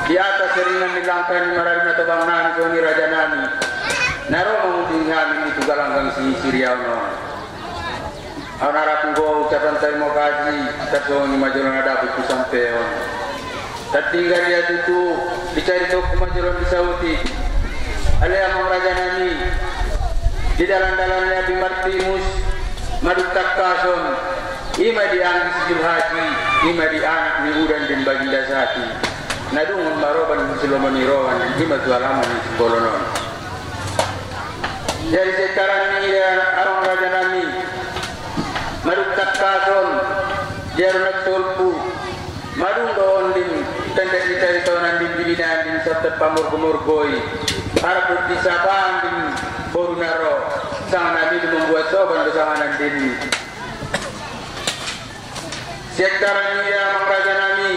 di atas seringan dilangkan di mararina tobang nani koni raja nani naro mengunding kami itu galanggang si Siriau non anaraku go ucapan terima kasih tersohon majuran ada itu sampai on tertinggal dia itu dicari toko majuran di Saudi alih amang raja nani di dalam-dalamnya di Martimus Maduk Takason ima di anggi sijil haji ima di anak ni udan din baginda sati nadungun maroban musulman irawan ima tualaman di Bolonon jadi sekarang ini ya arang raja nami Maduk Takason jarunak tolpu madung doon din tanda dicari tawanan din bilinan din sabtat pamurgumurgoy harap disabang din Borunaro sang nabi membuat soban bersamanan dini sekarang ini ya raja nami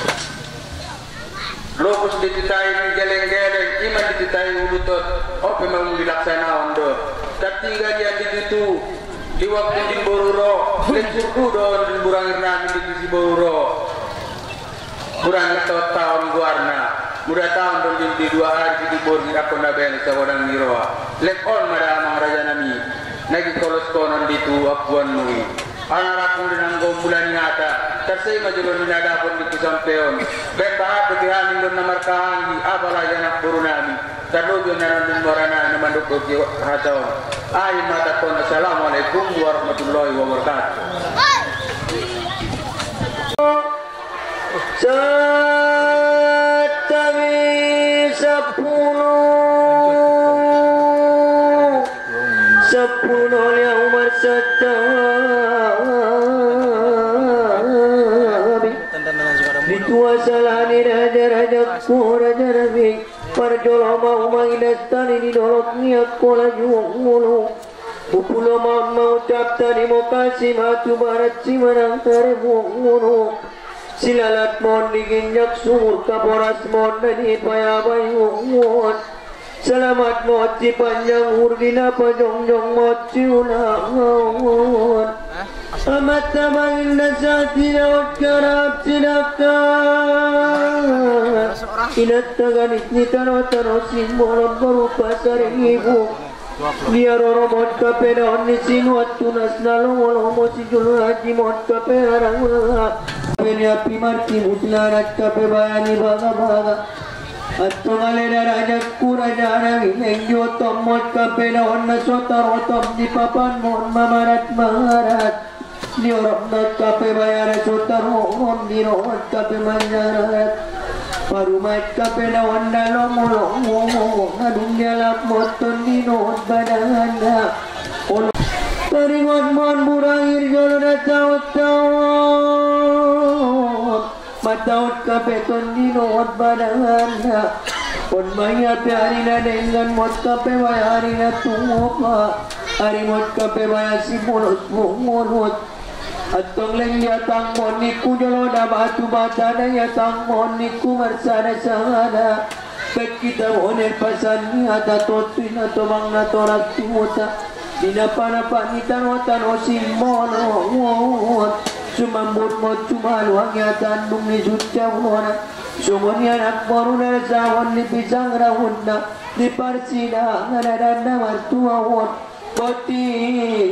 lokus dititai geleng-geleng iman dititai ulutot ope memang dilaksana ondo tertinggal dia itu di waktu di Boruro lecurku don di burangir nami di Boruro burangir tahun guarna muda tahun di 2 hari di Borgi aku naben sawadang miroa lekon mada amang raja nami nagi kolos konon ditu akuan nui anak aku dinanggo bulan nyata tersei majulun minada pun di sampeon ben bahap betihamin don namar kahangi apalah janak burunami terlugu nanon din morana namanduk koki hataon ayi mata kon assalamualaikum warahmatullahi wabarakatuh sepuluh yang bersetabi dituasalani raja-raja ku raja rabi parjolo mau mangidastani di doloknya kola juang mulu bukulo mau capta di mokasi matu barat si menang terbuang mulu silalat mon diginjak sumur kaporas mon dari payabayung mon selamat moci panjang urdina pajongjong moci ulangon amat tabangin nasati laut karab sidakan inat taganit ni taro simbol berupa seribu dia roromot kapena onni sinuat tunas nalong moci julu haji mot kapena rangula penya pimarti musnarat kapebayani baga-baga atau galera raja kuraja nagi engjo tomot kapena onna sotarotom di papan mon mamarat maharat di orang nak kape bayar sotarom di rohot kape manjarat parumat kapena onna lomo adung jalap moton di not badana taringot mon burangir jolona taut mataut kapeton di not badana pon maya piarina dengan mot kape bayarina tungoka hari mot kape bayar si mulut mungut atong leng ya tang moniku joloda batu batana ya tang moniku marsana sahada pet kita oner pasan ni ada totin atau bang na torak timuta dinapa-napa ni tanotan o simbono sumambut mo cumaluang ya tandung ni suca mona sumon anak baru na sawon ni pisang rahunda di parsida ngadadanda martua won moti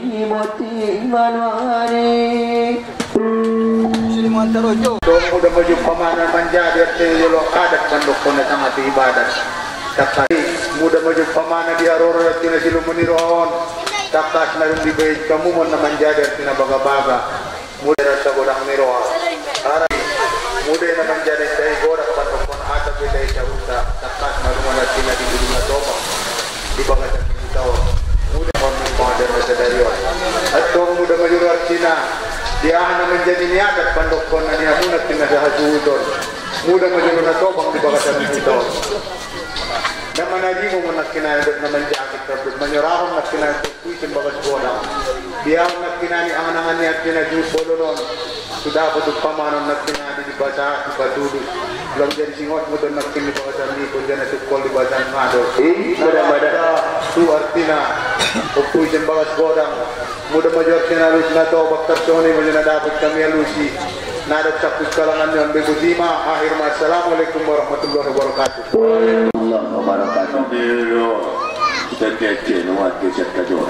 manuare sini mantarojo dong udah maju pamanan manjadir teyolo adat pandokona sangat ibadat tapi muda maju pamana di aroro tina silu meniron takas narum di bait kamu mon manjadir tina baga-baga muda rasa godang niroa ara muda na manjadir tay godak pandokon ada beda sauta takas narum tina di dunia toba di bagatan kita muda modern sedariwan atau muda maju Cina dia hanya menjadi niadat pandokon na dia munat tina sahasudon muda maju na tobang di bagatan kita naman naji mo nakina dot naman jakit tapos manyorahon nakina kuisin bagas bodang biang nakina ni angan-angan ni atina ju bolonon sudah betul pamanon nakina di baca di batudu belum jadi singot mudah nakini bagasan ni ko jana tukol di bacan ngado mudah-mudah tu artina kuisin bagas bodang mudah major kena lus na to bakter soni mo na dapat kami alusi nadat sa kalangan ng Bebutima. Akhir assalamualaikum warahmatullahi wabarakatuh. Allah wabarakatuh. Dilo kita kece nuat kece kajor.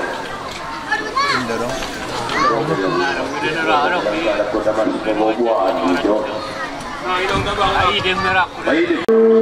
Aku dapat pembuat itu. Baik.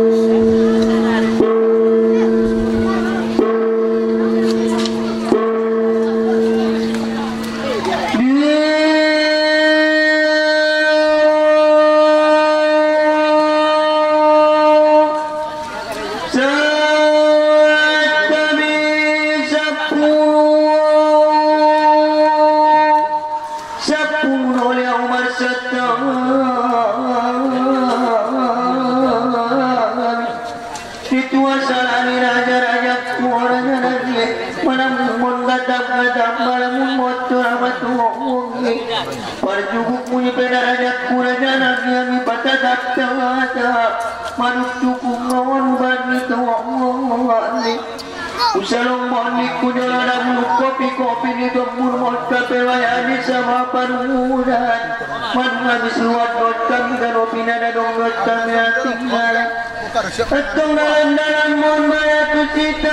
Usalong monik kunyala namun kopi ni domur motka pewayani sama parudan manma bisuat motka dan opina dan motka tinggal atong dalam mon maya tu cita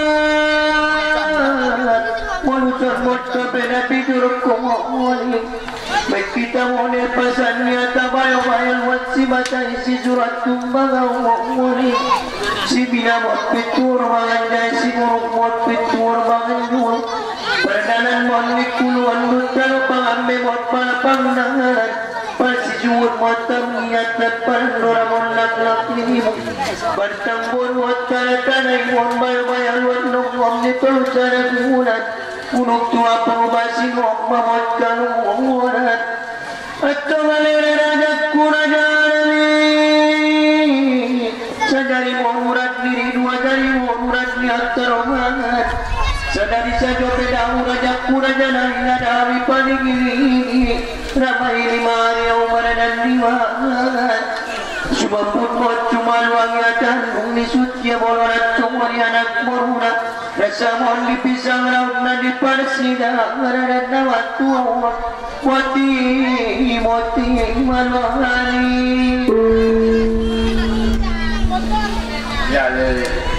urat manusia motka pena tidur komoni baik kita monel pasannya tabayo bayal watsi baca isi surat tumbang ngomoni si bina mot pitur mangandai si muruk mot pitur mangandul perdanan monik kuluan lutar pangambe mot pandangan pasi juur mot terniat lepan doramon lak ini bertambur mot tanai mon bayal wat nok om ditol cara bulan punuk tua pengobasi mok mot kaluan atau malere raja kurajani sadari murat diri dua jari murat niat teromangan sadari saja pedang raja kurajana nada hari paling ini ramai lima hari umar dan diwan cuma pun mot cuma luangnya ni suci bolorat cuma anak muruna rasa mohon dipisang raut nadi parsida ngaradat nawat tua moti maluhani Ya le.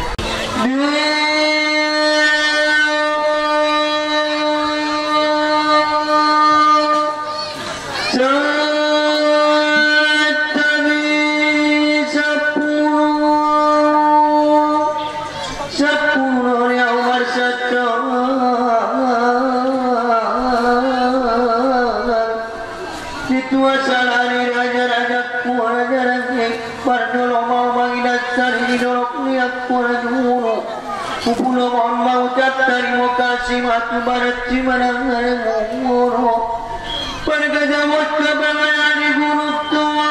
Pupulo mohon mengucap terima kasih matu barat cimanang ngoro pergajah mot kebangan di gunung tua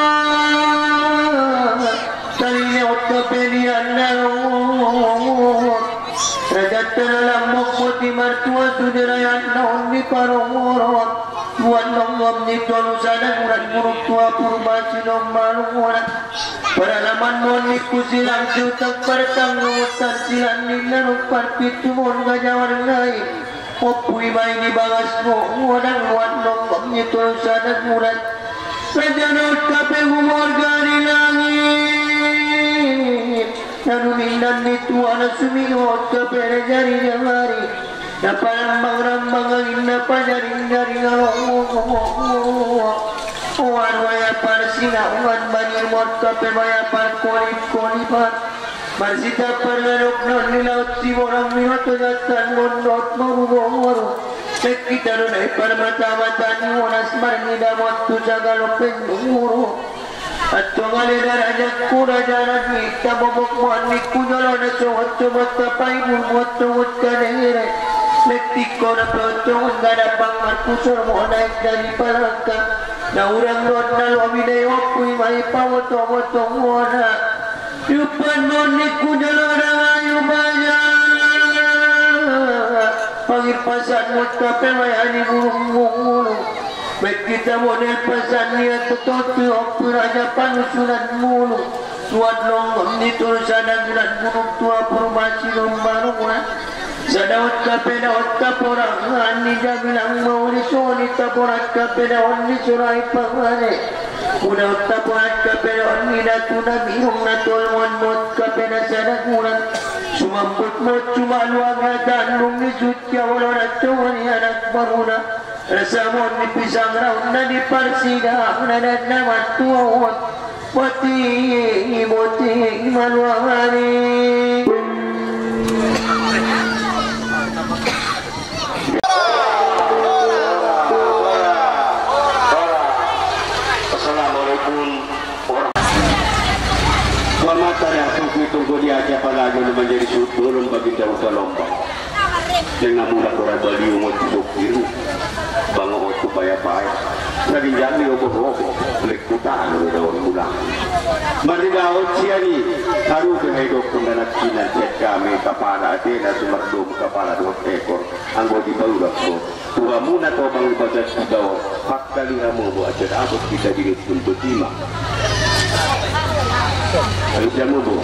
talinya mot kepedian raja tenalam mokmoti martua sudirayan naon di parongorot buat nongom di tolu sadang urat gunung tua purbasi nombalung urat Peralaman monik kusilang siutak partang ngutan silang ninaruk parpitu mon gajawar ngai Opui bayi di bagas mo Wadang luat nongkom nyitol sadang murat Rajanut kape humor gari langit Narumindan itu anak sumiot kape rejari jamari Napalambang-rambang angin napajaring dari ngalong Uwan waya parsina uwan banir mot kape waya par kolip-kolipan Marsita perlarok non nilaut si borang minuto jatan mondot maru-maru Sekita runay parmata-mata ni onas marnida mot tu jagalopin muru At tungalina rajak kurajaran kita bobok muanik kujalo na suwat-suwat kapay bulmot tuwat kanere Lektiko na pelotong gada pang markusur mo naik dari palangka na urang rod na lobi na yopoy may pawotong-wotong muna yupan monik kujalo na ngayon baya pangirpasan mo kape may anigurung-gurung baik kita model pasan niya tutot yopoy raja panusunan mulu suat longgong nitul sana gulan gunung tua formasi lombarong Sadawat kape dawat kaporang Ani jabilang mauli soni kaporat kape dawat ni surai pangane Una tapuan kaperon nila tunabihong na tolmon-mot kapena sa nagunan. Sumampot-mot sumaluang hadanlong ni Sutya wala na tuwan anak baruna. Rasamon ni pisang raun na di parsida na naman tuwawat. Pati imoti maluangani. Tunggu dia aja palagi menjadi turun bagi jauh lombang. Dengan mudah orang Bali umut biru, bangun waktu payah-payah. Lagi jadi oboh-oboh, lekutan daun bulan. Mari daun siani, taruh ke hidup pendanak kinan cek kami kepala Athena sumerdum kepala 2 ekor. Anggota baru aku. Tua muna kau bangun baca daun. Fakta liramu buat apa kita jadi untuk lima. Kalau jamu bu.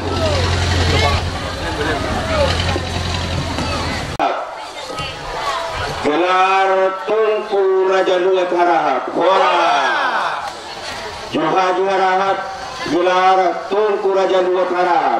Gelar Tunku Raja Luat Harahat. Juha Juharahat. Gelar Tunku Raja Luat Harahat.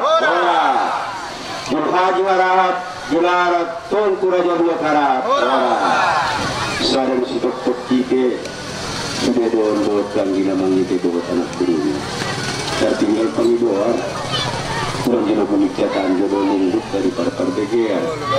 Juha Juharahat. Gelar Tunku Raja Luat Harahat. Sadar si Tok Kike sudah doon kang ginamang itu buat anak gurunya. Tertinggal penghidupan kurang jenuh pemikirkan jodoh lunggup daripada perbegian.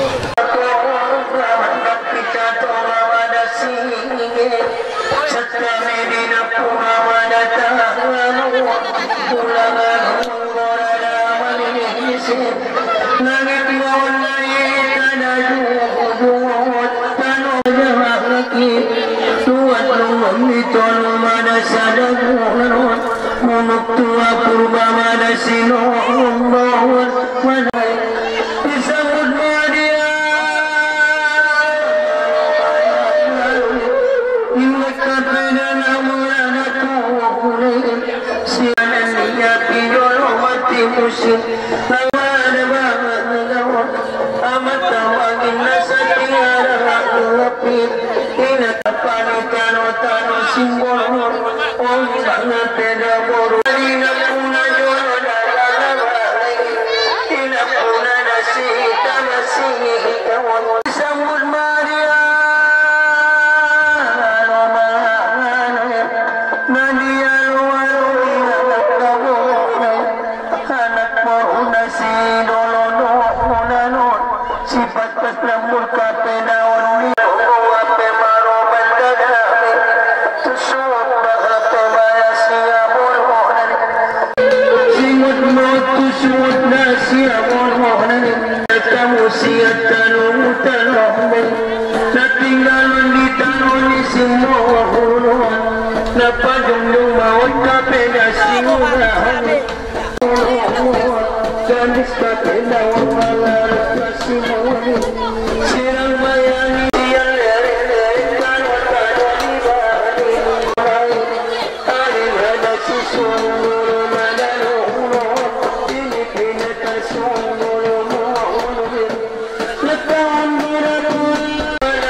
Tua purba mana sinon bawon manai disambut media imlekkan pada namuran aku sianan niat pijol mati musim lawan banget ngawat amat tawagin nasati arah lapit inat panikan otano simbol oh sangat beda boru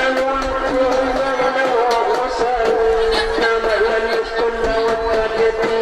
Nama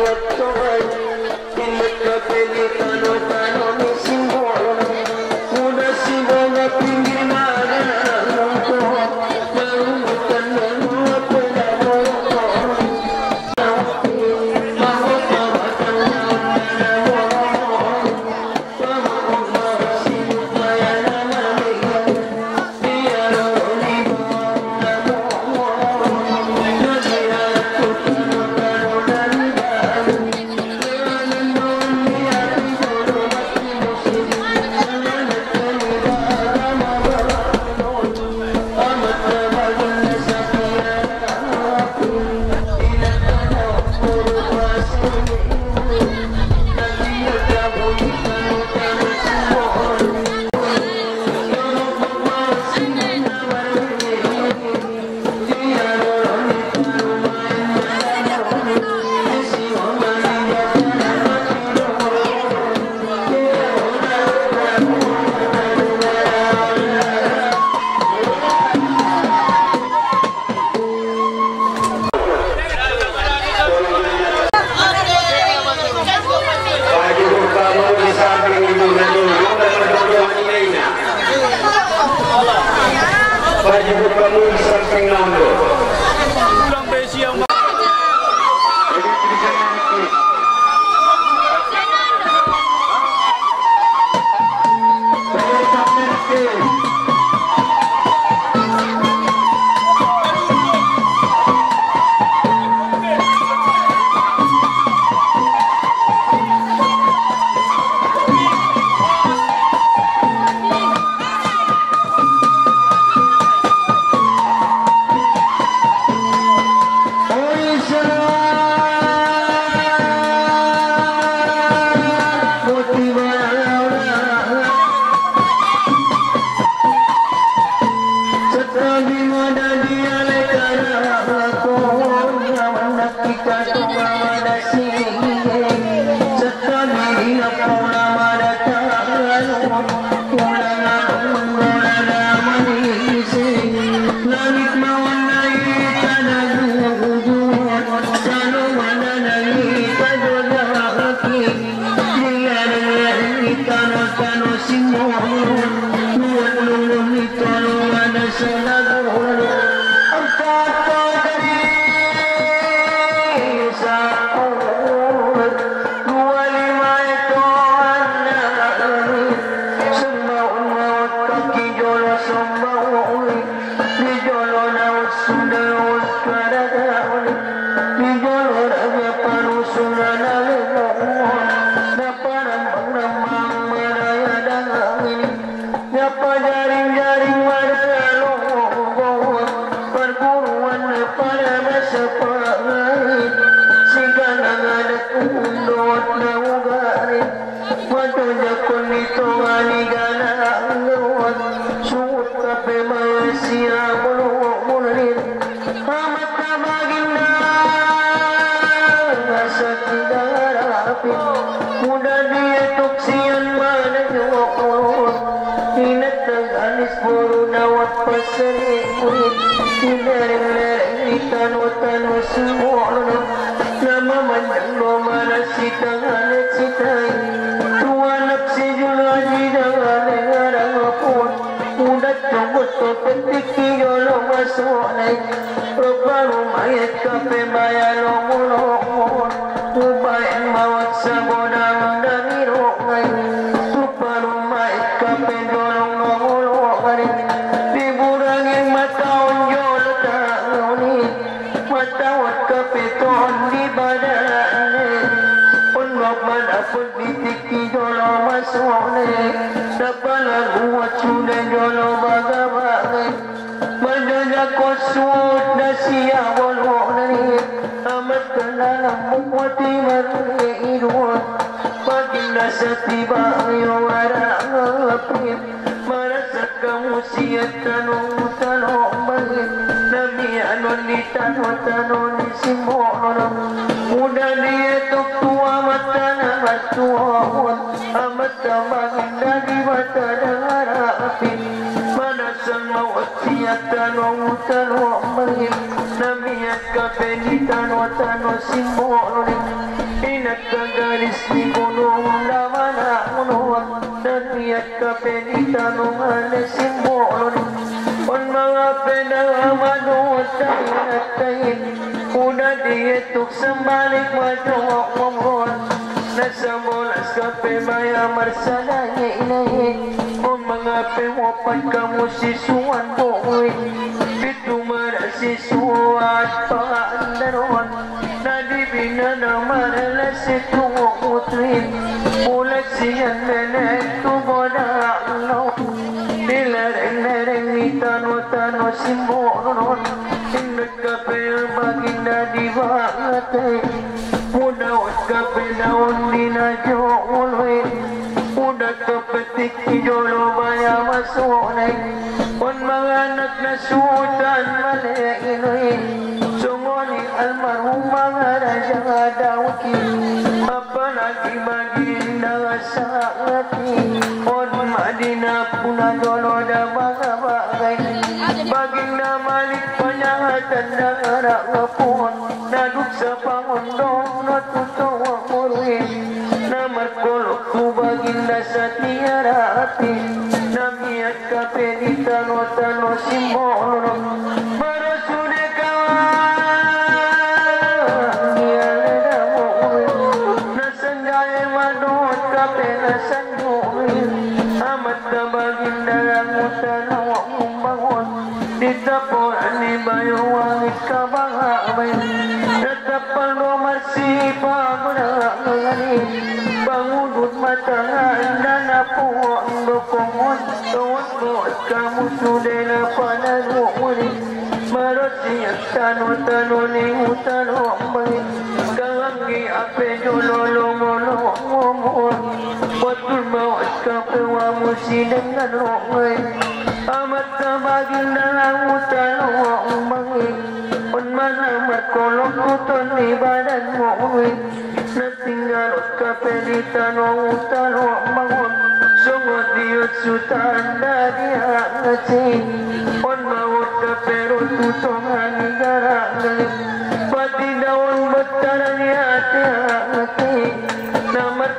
Pati daun bataran ya hati-hati, namar kono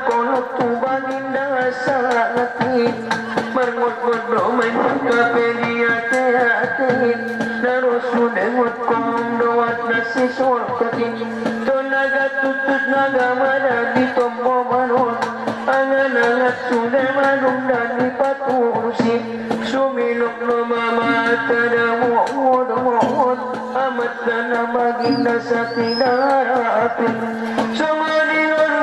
waktu baginda salatin Marmut-mut romain kape dia teatin Naros sunengut kom doat nasi sorkatin Tonaga tutut naga madagi tombo manon Angan-angat sudah manundan di paturusin Sumilok no mamata da mohon Amat na baginda sa tinarapin Sumalingon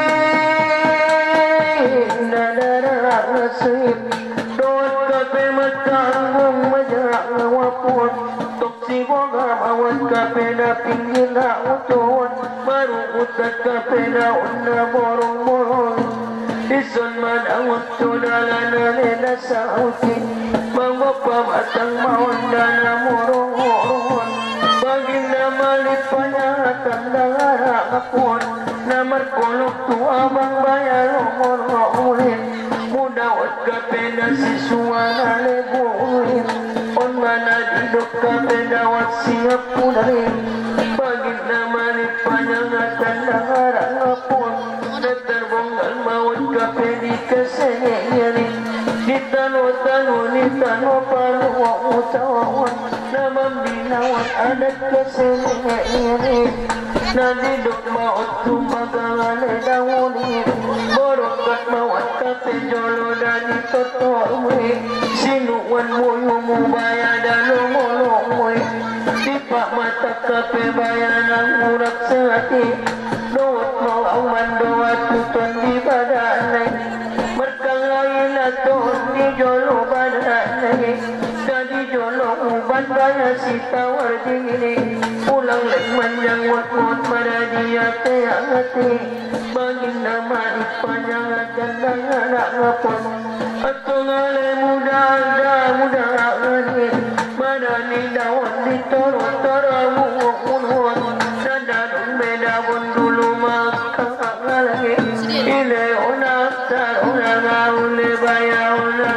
baginda dararasip Doon kape matanggung majang wapon Toksibo gamawat kape na pinggil na utuan Maruutat kape na una borong-borong Ison man ang utudala na nila sa utin Mangwapamatang maunda na morong-morong Baging na malit pa niya at ang nangarakapon Na markulok tu abang bayarong morong-ulit Mudawat kape na siswa na lebuin On manadidok kape dawat siyap punarin Baging na malit pa niya at ang nangarakapon Natarbonggal mawat kape di kasengyari Di tano-tano, ni tano paluwa-utawawan Namambinawat adat kasengyari Nadidok maot tumagangale dawuni Borokat mawat kape jolo dani totowi Sinuan mo yung mubaya dalumulungoy Di pa mata kape bayan ang urak sa hati Doot mo ang mandoat tuton di badanay Markangayin aton di jolo badanay Dadi jolo uban baya si tawar dingini Pulang lekman yang wat-wat madadiyate ang hati Bagin na maipanyang at gandang anak ngapon At tungalay muda ngani Madani dawan di toro-toro muwak-muwak Nadadong medabon dulu makakalagi Ileona tarona ngaule bayaona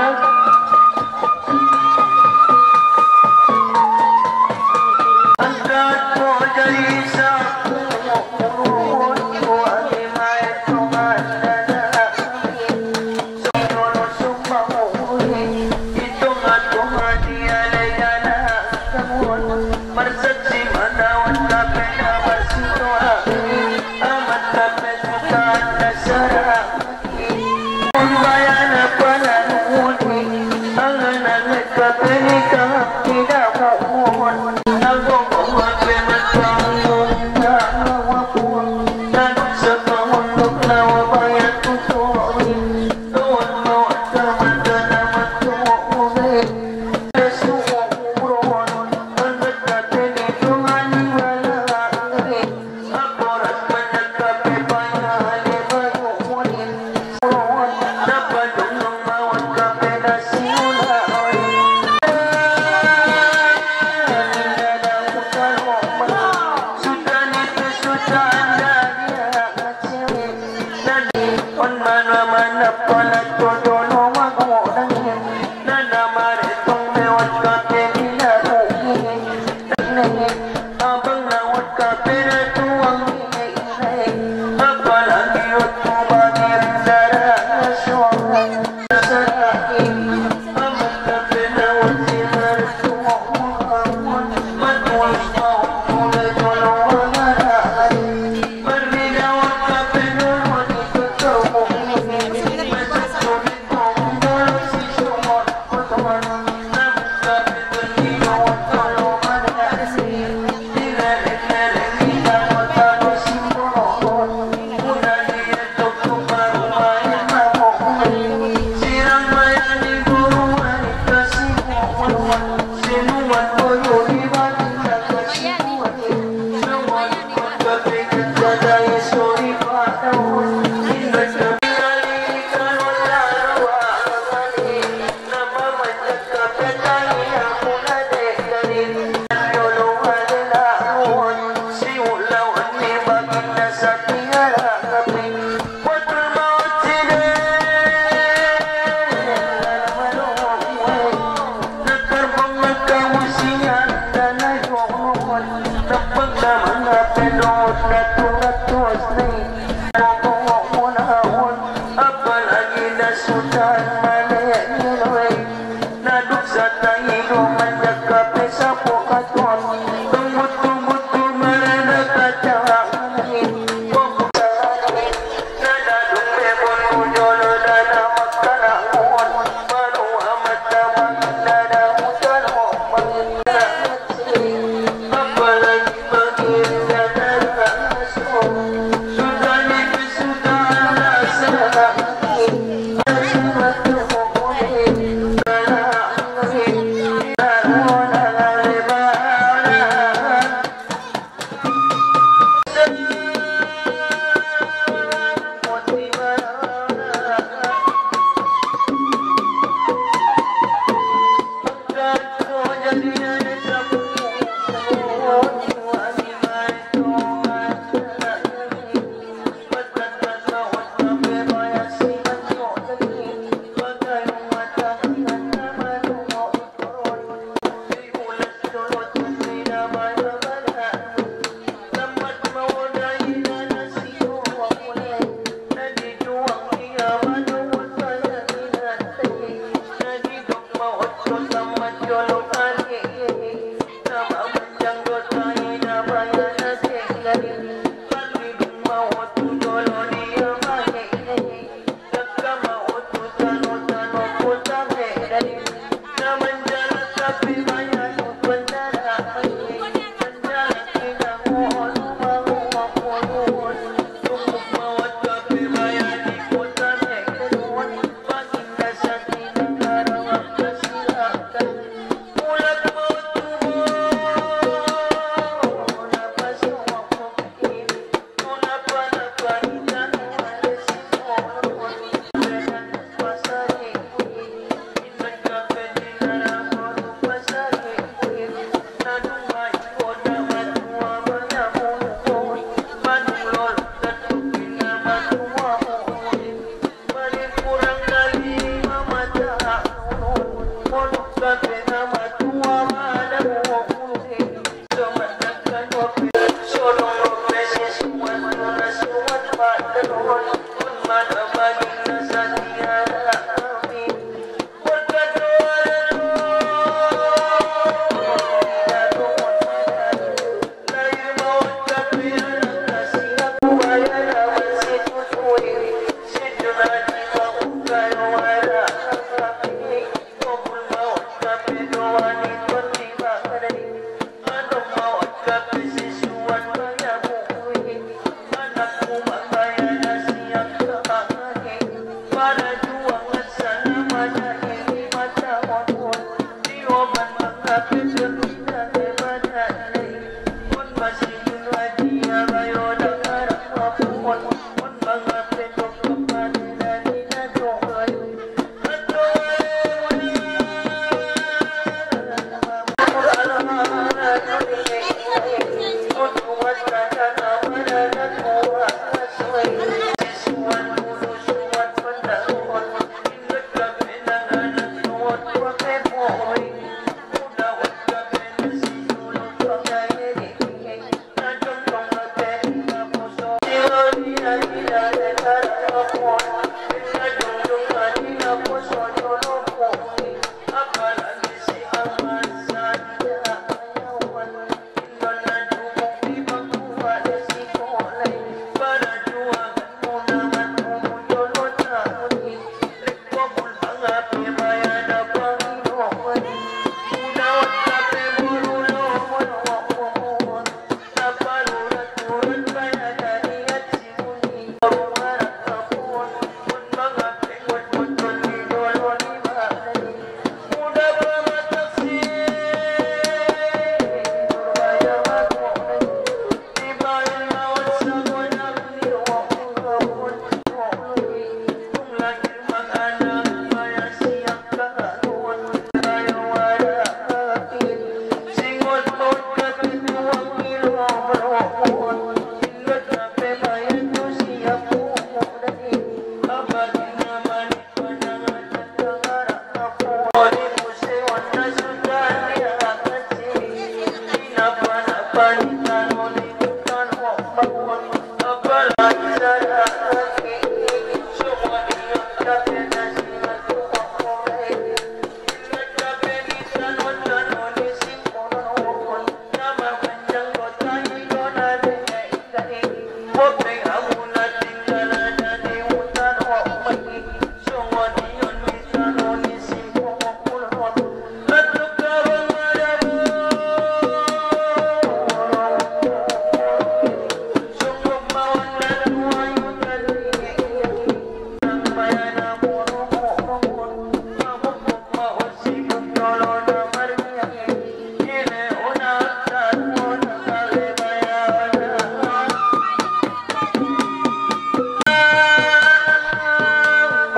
Angkat mo jadi sapu Urun ko agi may tungan dada Sonono sumamuhi Itungan-tungan dialay dana Kamuan Marsaksi manawat kape na marsitoa Amat kape sukaan na sarap Bayan na pananuni Angan-angat kape ni kahap tidak mohon Nagong-gongat bemat panggung na wapun Nanok sa pangundok na wabayat tutuin Doon mawat kamanda na matuunin Nasuong uron Angat kape ni tunganing walangin Aporat manag kape bayali mayunin Uron Napadulong mawat kape na siulaoy Abang nawat kape na tuwang Apalagi yun kumagir darah aswang Sarakin Abang kape nawat sinar tuwang Matulis mau mula jolong mangaray Marminawat kape nun Ito tawang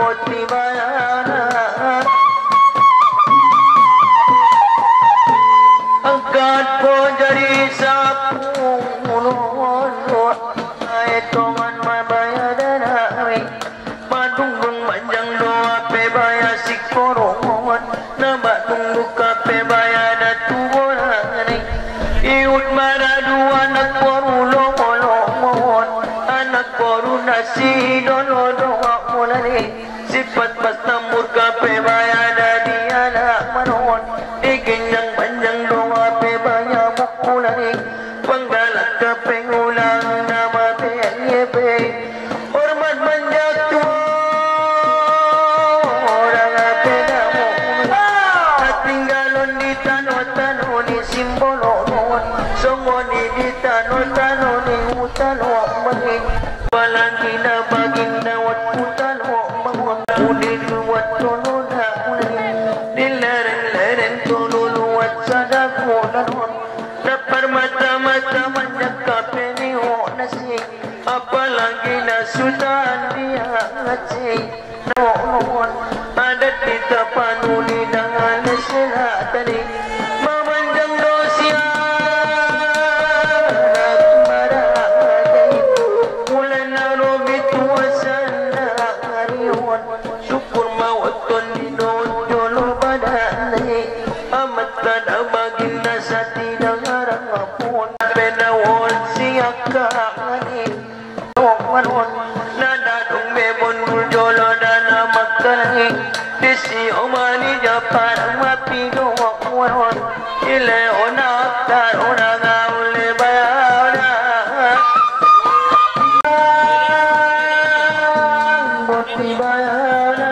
boti bayana angkat po jadi sapu etongan mabayadan awe madungung manjang doa pe baya sikorongan nama tunggu kape bayada tuwolane iut maradu anak koru lomolomon anak koru nasi dono mulane sifat pasta murka pe bayada diana manon igenyang panjang doa pe baya mukulane panggalak kape ngulang nama pe hormat manjatu orang ape namo tinggalon di tano ni simbolo songoni di tano ni utalo bangin balangina baginda wat utalo bangun udin wat tono na dileren tono wat sadaku nanon dapar mata menjaga peni nasi apalagi nasudan dia ngaji non ada kita panuli dengan selat tadi memanjang dosia marah mulai narobi tuasana harion syukur mawakon di jolo badani amat kada baginda sati dengarang apun penawon siaka ani manon nada dung bebon jolo dana makani disi omani japar mapi do manon ile ona tar ona gaule bayana boti bayana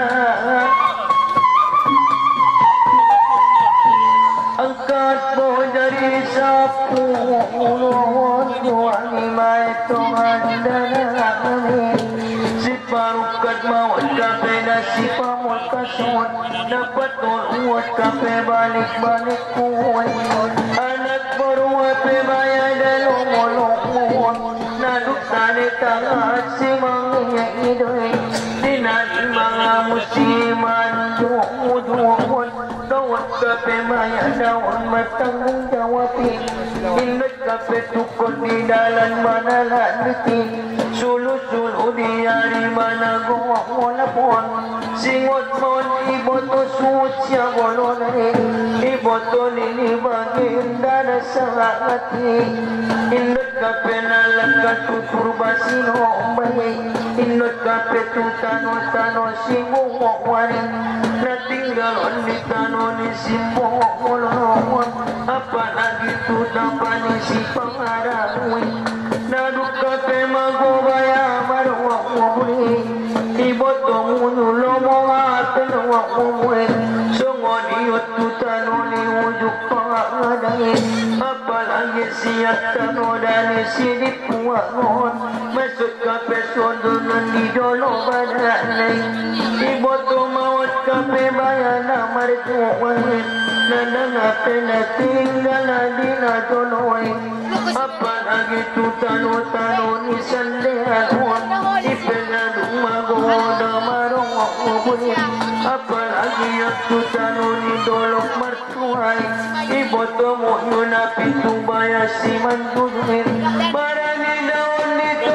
angkat po jadi sapu doani mai Tuhan dan si parukat mawat kape na si pamot kasut dapat uat kape balik kuat anak baru pe bayada lomolomon naduk tani tangan si mangya idoi dinadi mga musiman duwon dawat kape bayada on matanggung jawabin inat kape tukot di dalan manalan niti sulu di hari mana gowak wala pon singot mon iboto sucia bolone iboto lili baginda na sangati inat kape nalakat tutur basino bayi inat kape tutano singo wakwari natinggal on di tano ni simbo molon apalagi tutapani si pangarangwi naduk kape magobaya marwa muli iboto munulo mo aten wa muli songoni tutano ni ujuk pangadai apalagi siap tano dani sidip kuangon masuk kape sondonan di dolo badanai iboto mawat kape bayana martuwain nanang ape na tinggal di na doloi apalagi tutano ni sandean ipenadung magoda marong mabuli apalagi tutano ni dolok martuai iboto mo yun apitu baya si mandunin marani daon nito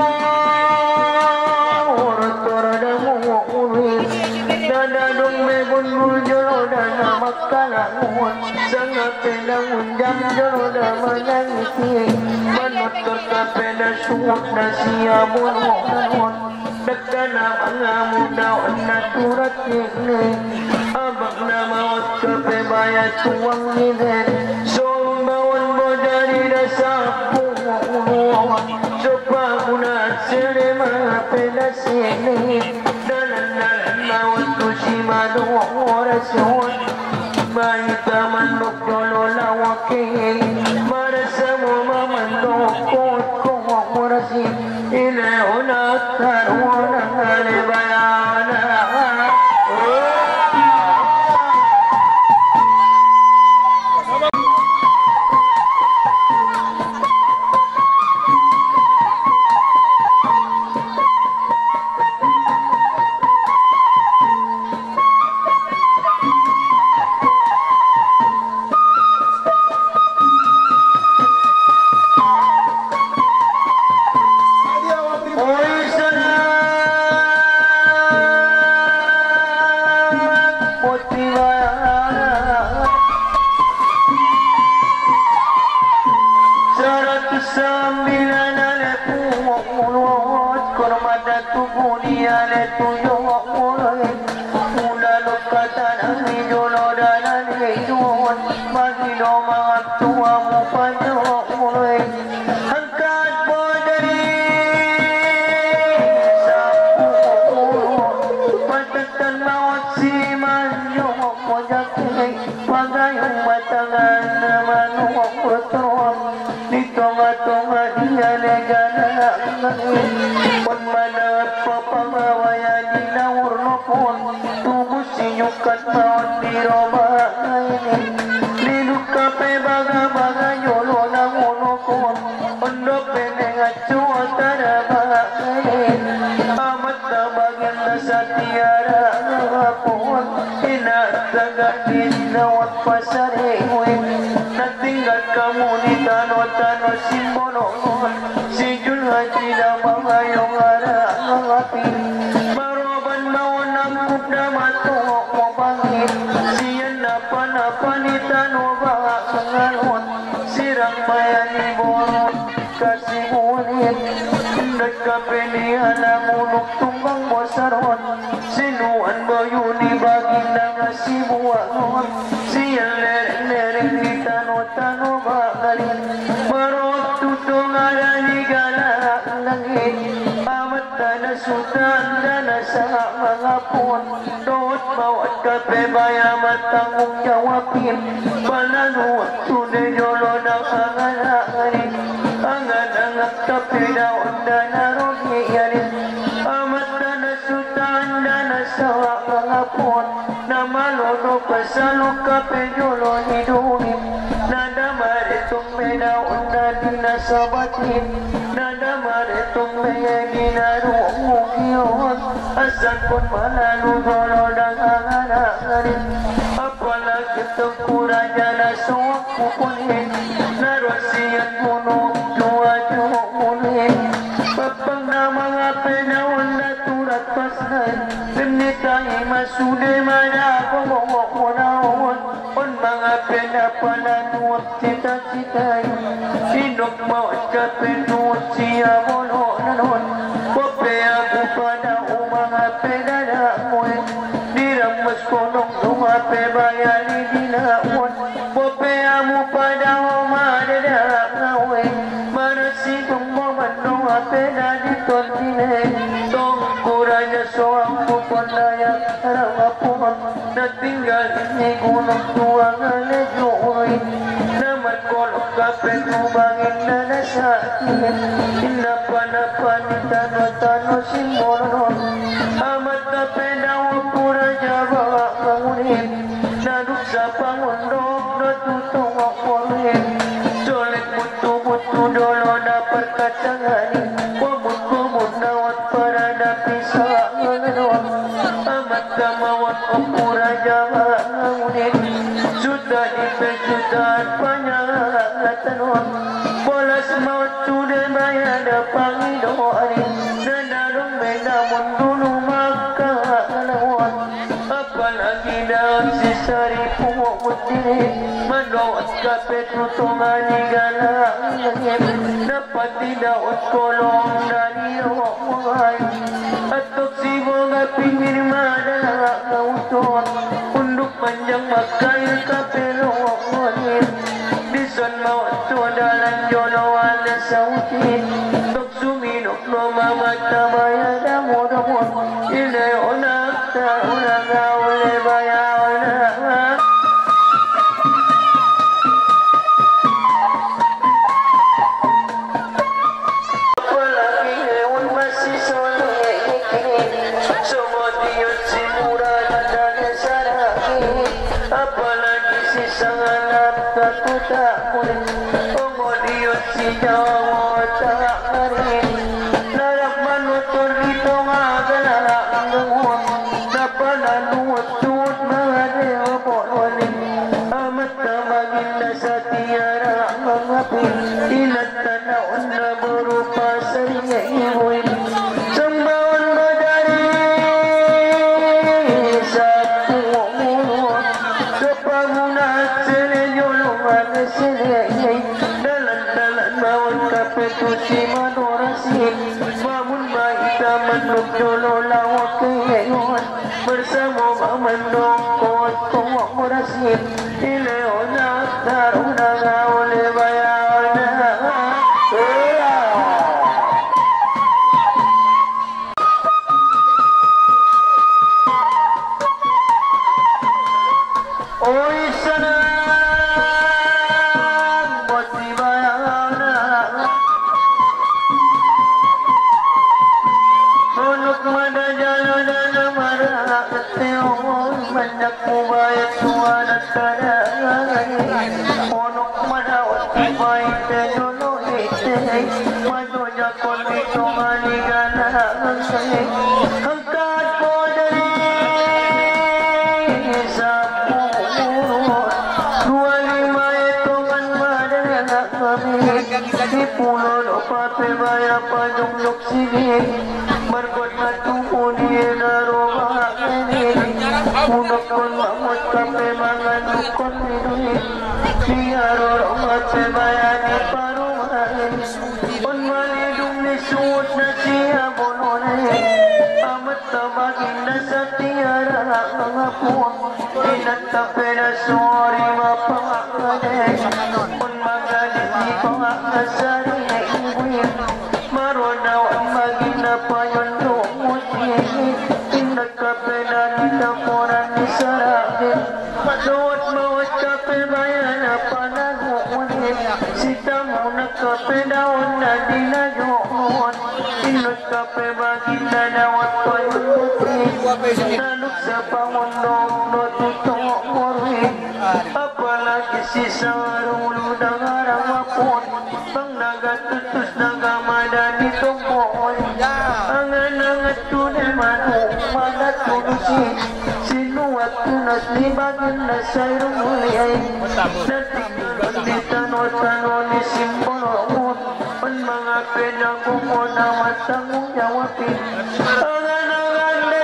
tora mo uwi dadadong mebon jolo dana makalangon sangat penang unjam jolo dama nangiti manot terkape na suot na siabon mon dekana mga mudaon na turat ni abag na maot kape baya tuwang niden sombawon mo dari na sapu so pagunat sili mga pedasini dalan maot kusimado orasyon mahita manok jolo lawakin marasa mo mamandok kot orasin ilaona tarwana halibayana ni jolo dalan hidun bagi do mga tua mo panoy hangkat mo dari sa puno patatan maut si manyo mo jakay pagayong matangan naman mo kutron dito nga tunga diya legana pun manat papangawaya di naurno pun tubus sinyukat maut di roba ini liluk kape baga-baga yolo nang uno pun undo penengat cuota dabaga amat tabagin na sa tiara pun inatagat din nawat pasariwin natinggal kamu di tano-tano simbolo si Jun Haji na mga yung api maroban maunang kupna matuho mo bangit siyan na panapanitan o ba ngalot sirang bayan ni Borot kasi ulit nagkapilihan ang unok tumbang mo sarot sinuan mo yun ibagin na nga si buwangon siyan lereng di tano-tano ba galit marot tutong alaligala langit amat na nasutan na nasa mga pun doot bawat kape bayamat ang jawapin palanuat tunay yolo na angan-anganin angan-angat kape daon na narogiyanin amat na nasutan na nasa mga pun na malono pasalo kape yolo hidunin nadamar itong may daon na dinasabatin nadamar itong may ginaruong asan kon malalo dolo ng angan-anganin apalagi itong kuraja na suwak pupunin narasiyan puno luwa-luwa munin papang na mga penaon na turat pasnan limnitay masude manako mo naon on mga penapalanuot cita-citay sinok mo at kapinuot siya mono nanon wapea ko pa na mga penanamoy diramas ko nung lumape bayani dinaon wapea mo pa na umadadakawe manasikong mo man lumape na diton dinay tong kuranya so ang pupandayak harapon natinggal ini gunung tuang alejoy naman kolok kape kubangin na nasakin inapan-apan tano-tano simbonon amat kape daw pura jawa mangunin naduk sa pangundok natutong akorin solit butu-butu dolo na perkacanganin kumut-kumut nawat para napisa nganon amat kamawat o pura jawa mangunin sudah dipejutan panyangatanon bolas maut sudah bayada pangidoanin nandarong menamun dulu maka kalawat apalagi dalam sisari pumutini manawat kape tutungani galang dapat tidak kolong dari awak atok si bunga pinggir madang kauton unduk panjang makai kape lokonin bison mawat dalam jolo wala sautin tok suminok no mamata bayada modamon ilay onak ta unaga ule bayawala apalagi hewan masih soleh somodiyon si murad dan saraki apalagi si sangat katutakun omodiyon si jawa takarin narak manutur dito nga galang gangun napalanuot tuot mga dewaponin amat tamagin na sa tiara mga pin ilat tanaon na berupa sa iiwin sambawan madari sa pumunod sa pangunat silenyo lumaga silay dalan-dalan bawat kapetu si manorasin mamun maita manok jolo lawak kayon bersama mamandong ko Rasim Ileona Daruna Gaule Bayana Oi sana Boti Bayana Unuk mada jalana mara Teo mandak mubayat suara kada Unuk mada mubayat jolo ite Mado jakon itu maligana Angkat podari Sapu Dua itu kan madana kami Di pulau pape baya pajungluk sini Margot matuko niya na romaani Unok kon mamot kape mga nukon minuhi Niya romat pe bayani parumahin On malidong nisuot na siya bonone Amat tabagin na sa tiyara mga puwan Inatape na sorry mapangakade On magalit di ko ang nasari na iwin Maronaw ang maginapayon Inakapenanitaporan ni sarapin Lawat mawat kapebayan na panagunin Sita mo nakapedaon na dinayoon Inot kapebagin na nawat payututin Naluk sa pangundong no tutong morin Apalagi si sarulong nangarang mapon Pang nagatutus nagamada nitong buhay Angan-angat tunay manong manatulusin Sinuat tunas libagin na sayrong muliyay Natignan di tanot-tanot ni simbolon Ang mga pinagkumo na matangong yawapin Angan-angat na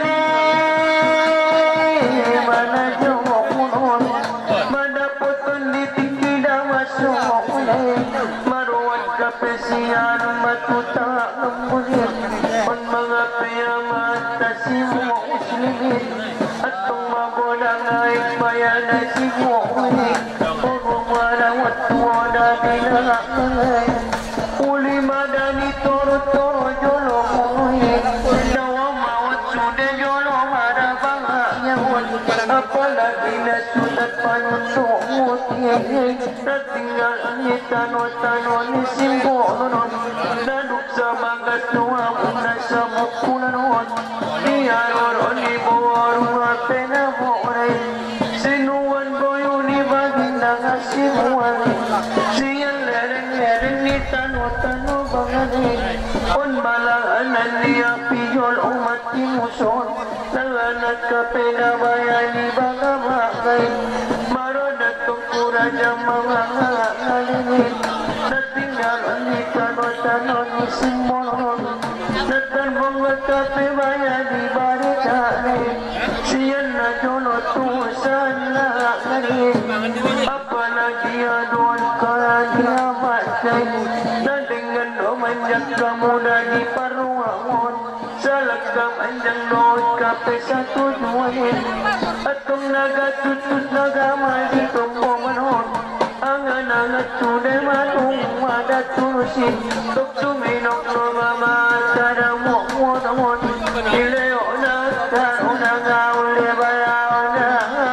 rin Manadyo kunon Madapot panditing kinamaso Maruat kapesiyan matuta ng mulir Ang mga payaman tasimo islimit At kung mabulang ay bayan ay simuhin Puro marawat tuwada binangangay Uli madani toro-toro jolo muhin Dawa mawat sude jolo marabangayawon Apalagi na sudat payuntung mutin Natinggal ni tanot-tanot ni simbolonon Naduk sa mga tuwa muna sa mukulanon Niyaroron ni buwarong apena moray Sinuwan ko yun ni baging nangasimuan Siyan lereng-lereng ni tanot-tanot banganin On malanganan niya piyol umat kimuson Nanganat ka penabayan ni baga makay Maron at tungkura niya mga ngalingin Natinggalan ni tanot-tanot ni simbolon Natanbong magkapebayan di baritani Siyan na jonotusan na ngarin Apalagi adon ka diamatay Nalingan o manyak ka muna di paruamon Salagkam anjang nood kape sa tujuan At kung nagatutus nagamal dito po manon Angan-angat tunay manong madatusin Tok suminok no mamatara mo mo Ileo na taro na gauli bayaw na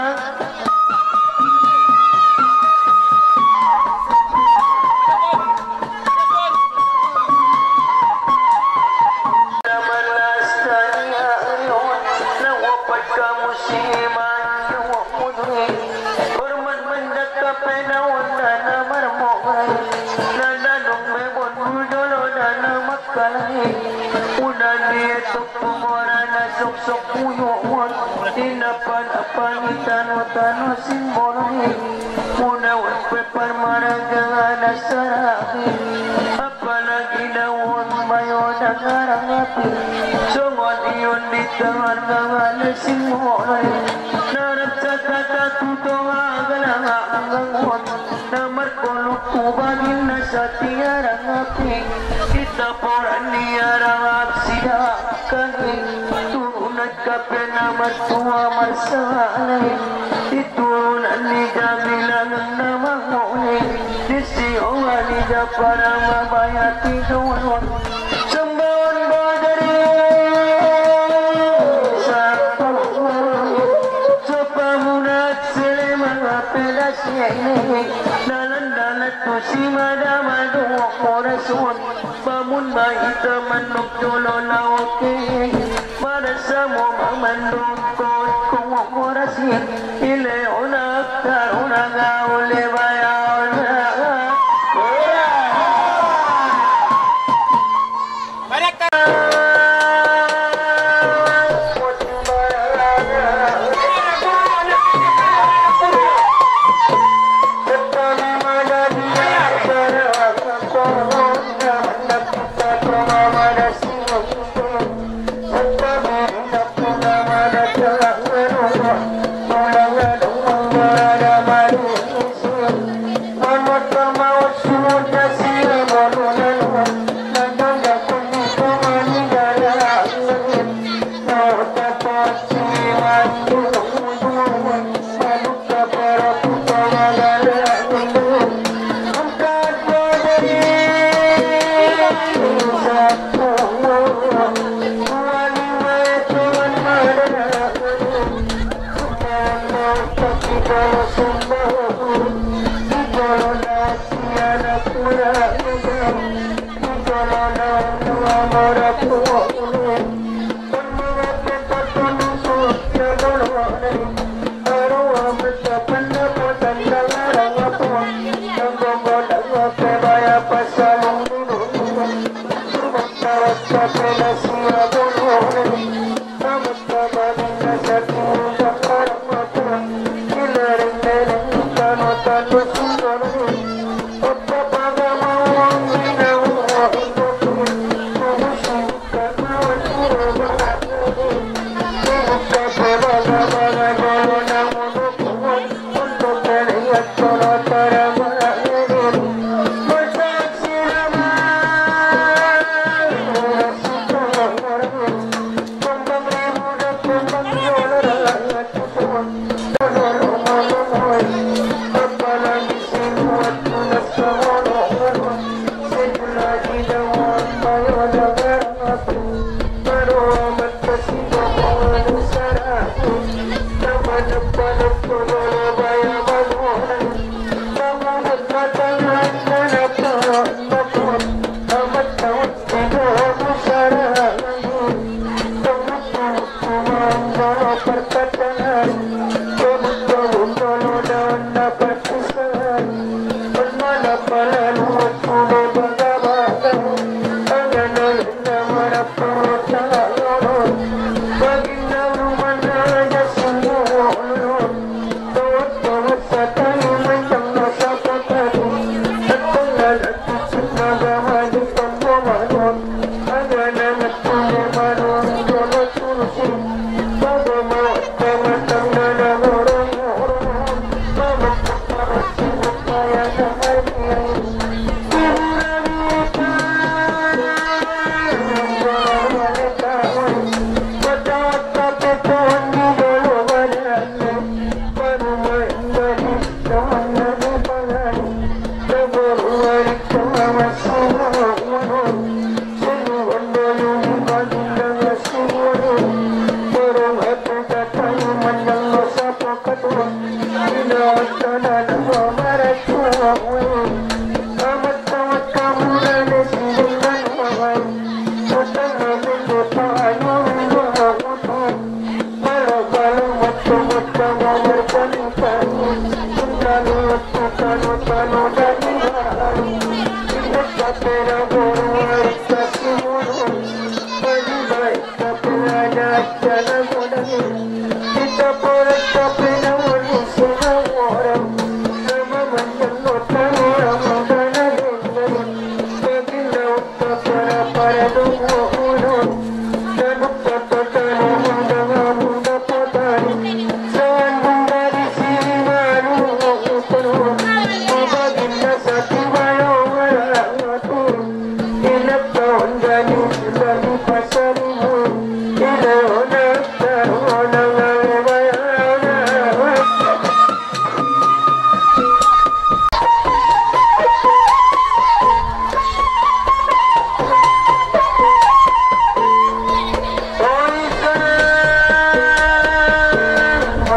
Namalas kanya ayon Nawapat ka musiman Nawa mudri Hormat mandat ka penawan na marmokay Nananong may bonbudolo na makalay Unan nito pumora na sok-sok puyon Tinapan-apan itano-tano simbolon Munawat pepar maragahan na sarapin Apalagi nawon mayon ang arangapi Sungon iyon ditangan ngahan na simbolon Narap sa katatuto agalang hanggang Na markolok kubagin na sa tiarang api Itaporan niya rangap sida kanin Turo na kape nama tua masalai diturunan ni jamilan nama ngone disioan ni japara mabayati doon sembawan badari sapamunat sile mga pedasya ini dalan-dalan to si madamado korason pamun bayi manok jolo lawake marasa mo mamandong kot kung korasin ile onak karuna gaule bayaon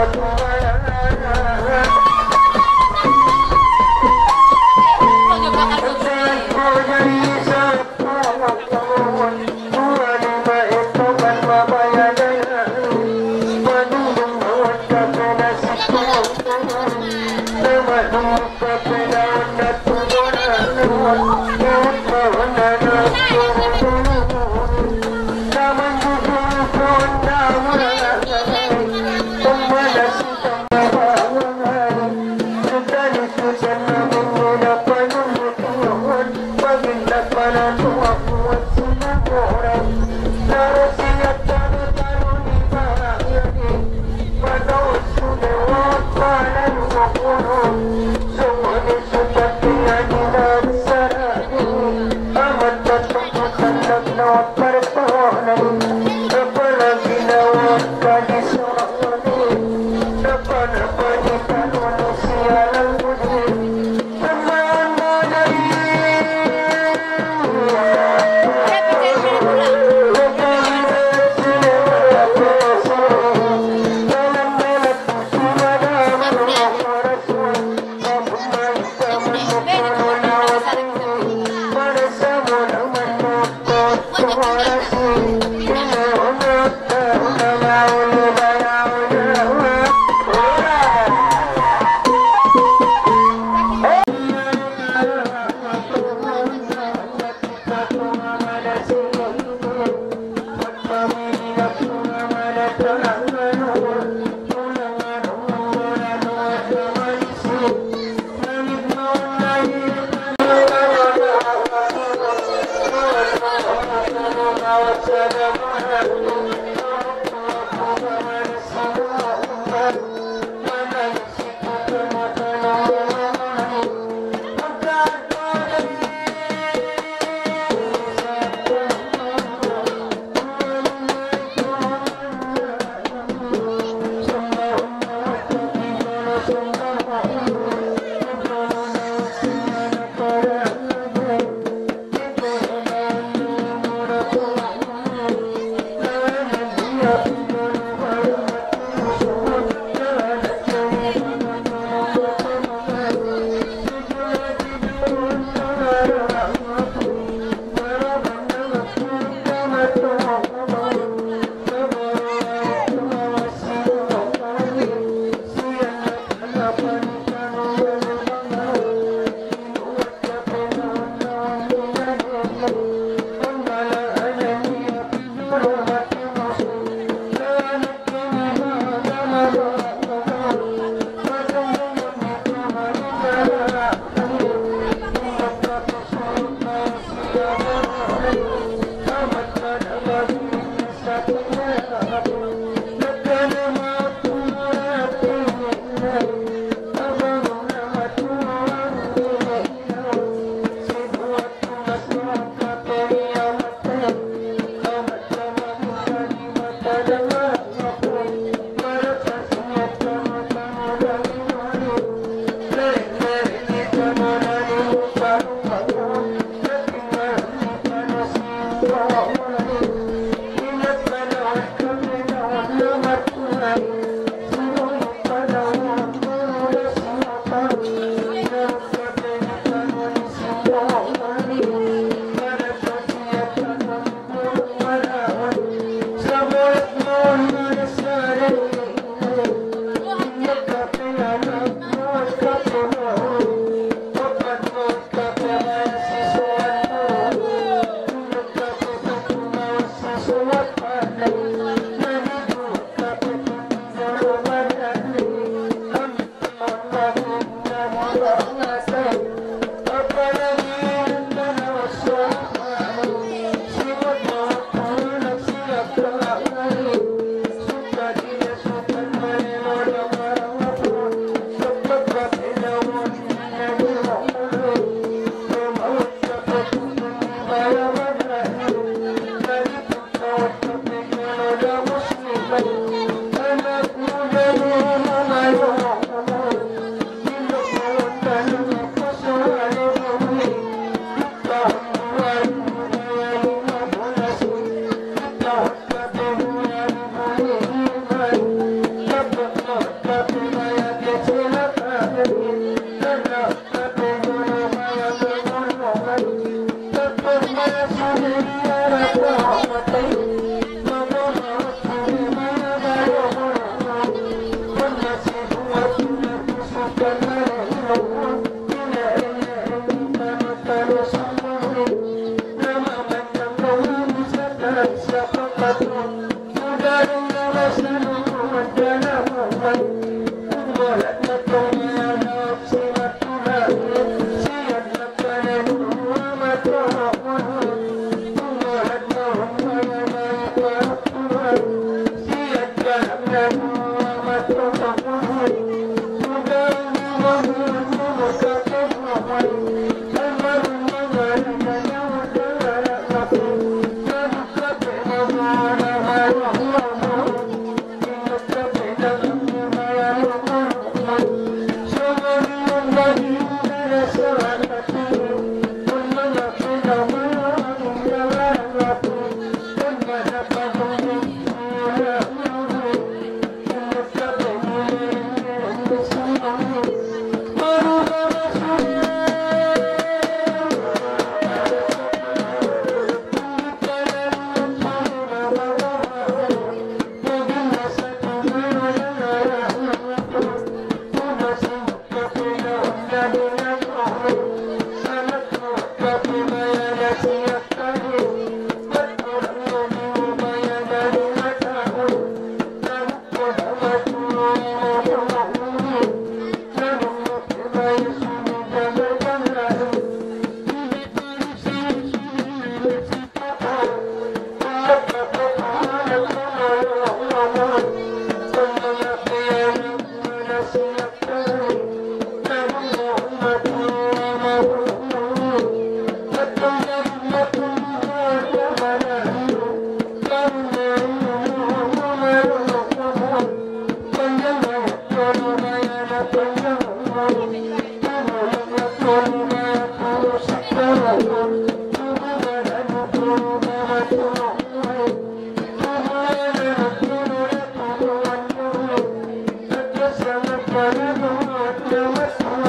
Naman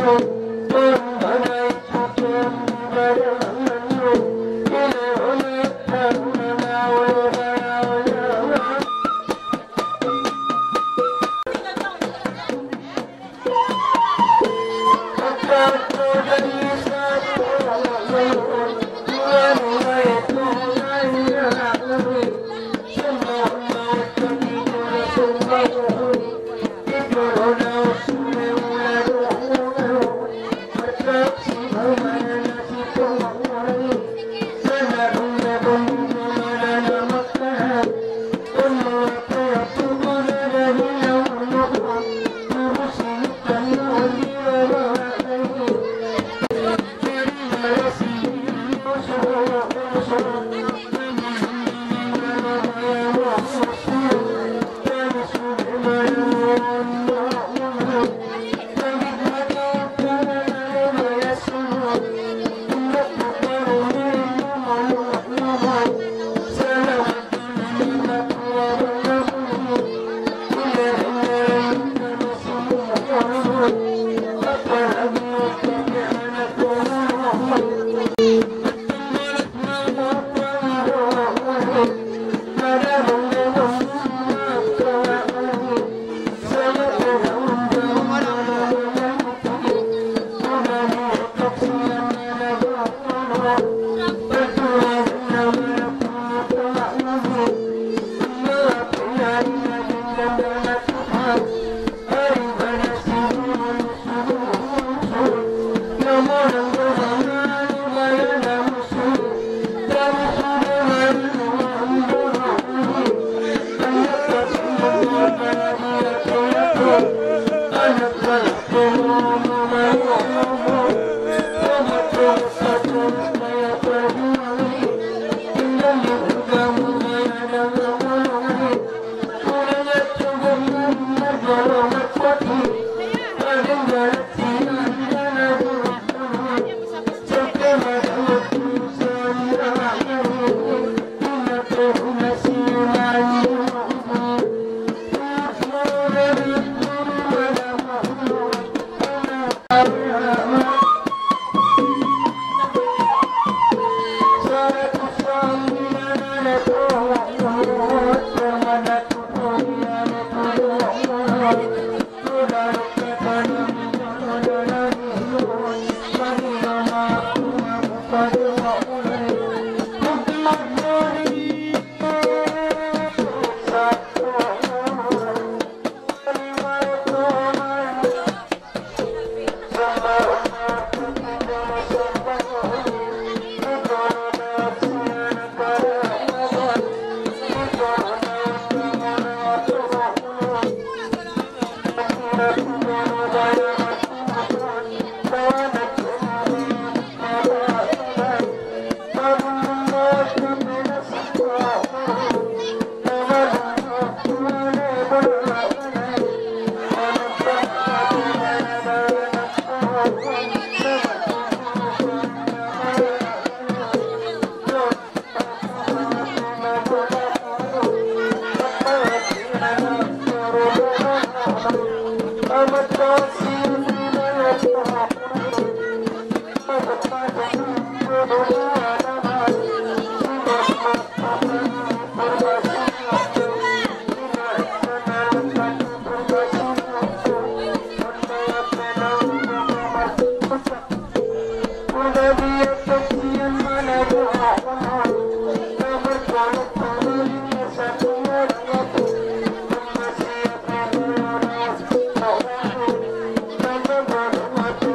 Terima kasih.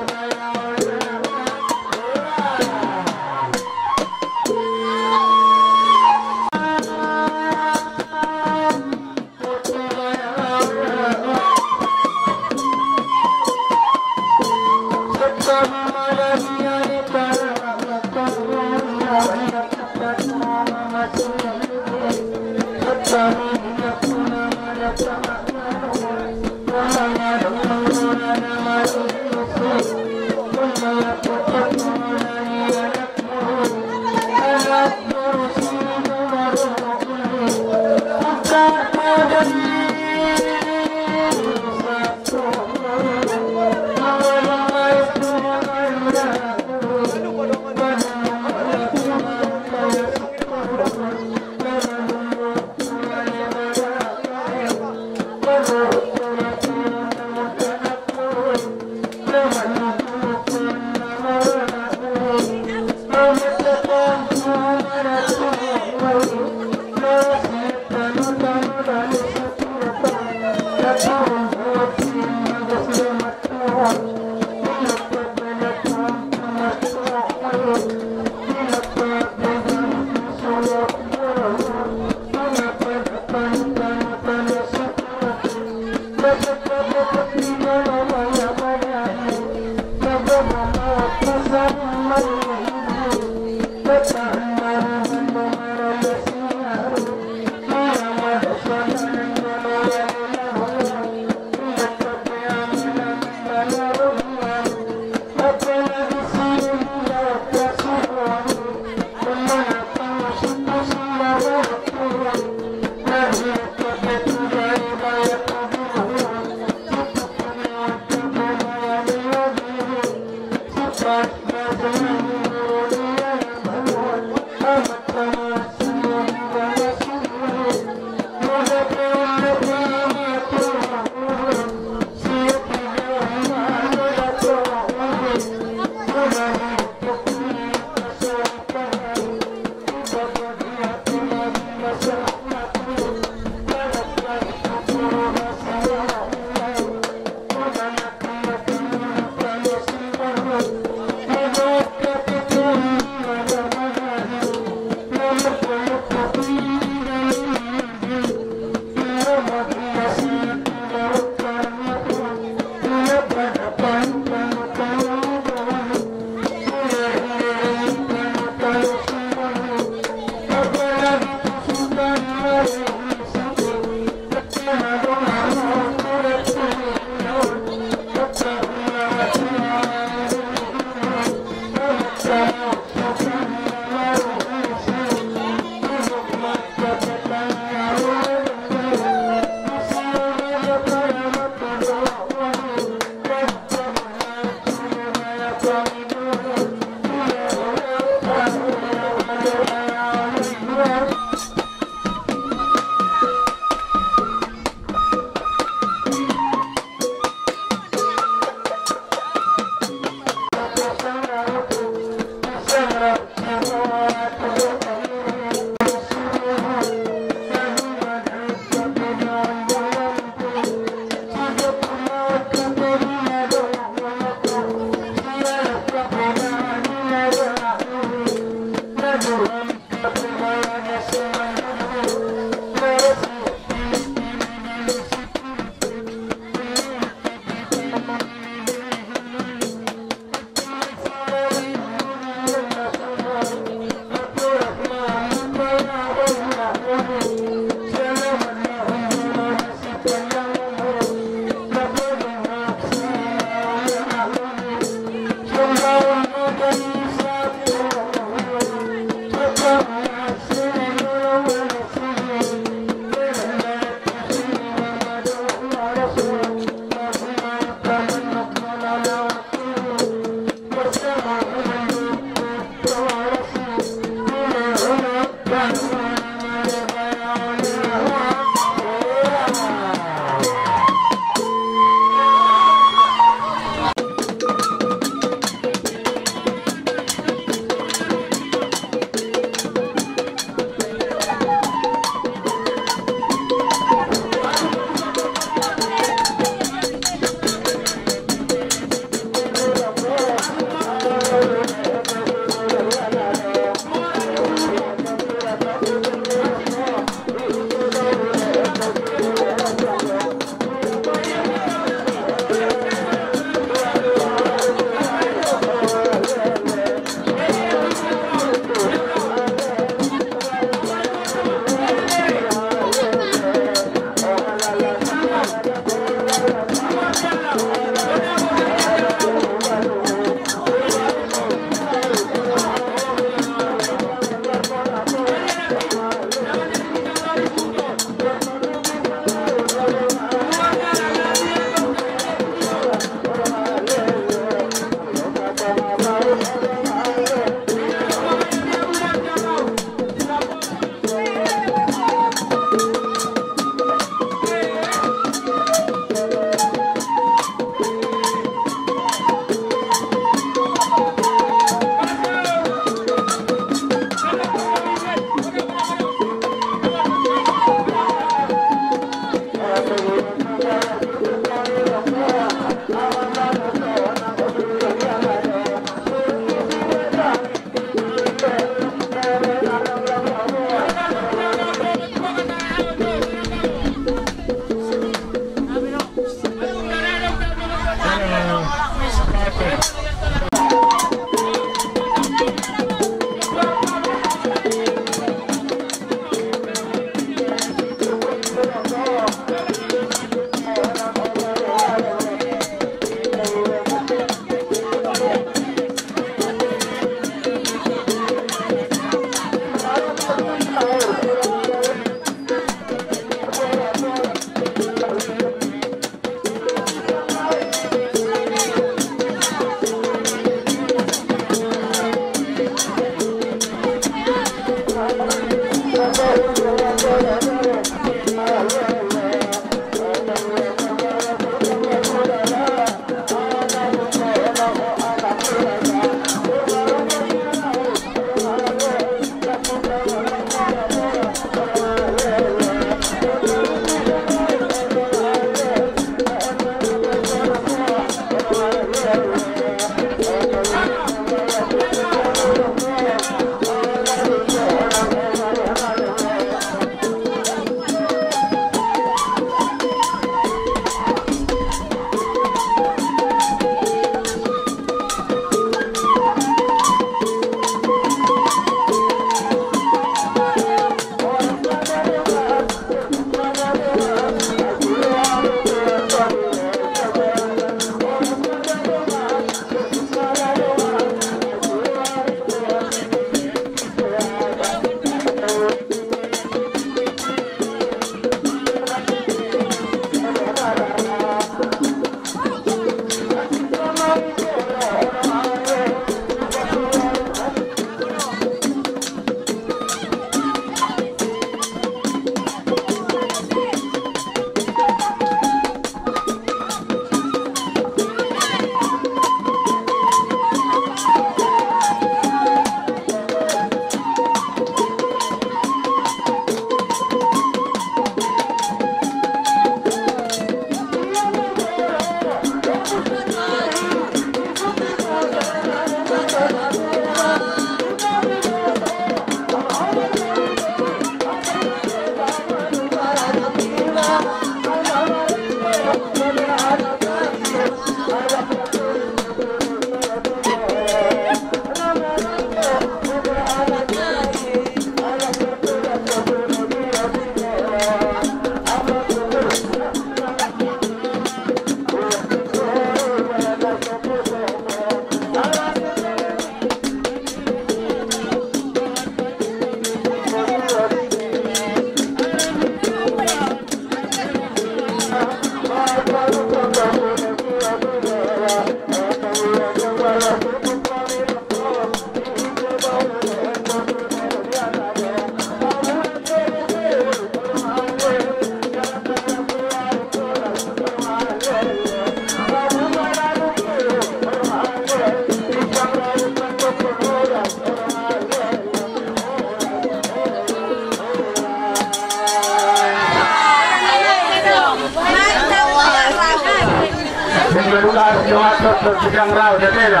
Sedang raw na tela.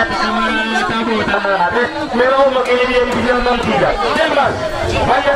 Tabo tama natin. Meron mag-iibigay ng tiga. Dimas, vaya.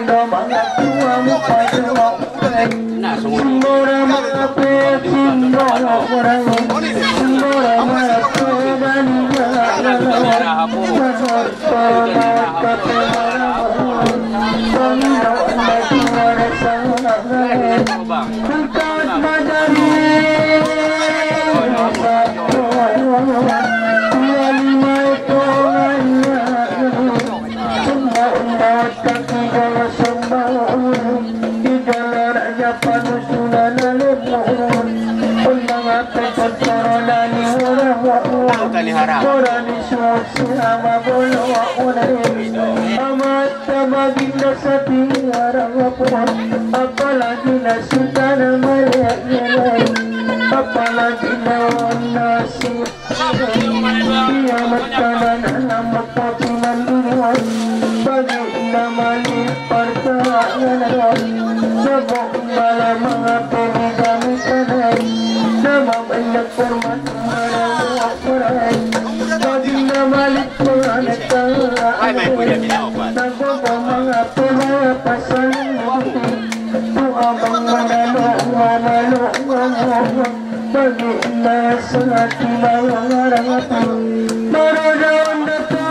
Indo mga tua mo pa Simbora mga Simbora mga apalagi na suka na maliit apalagi na nasib kiamat ka na magpapinan luwan bagi na malipar ka sa buong bala mga pinigamit ka na mabalag format maraming bagi na malipar ka nagbabang mga pumaya pasalan abang manalo bagi na sa ating mga ngarangatan maroon na ito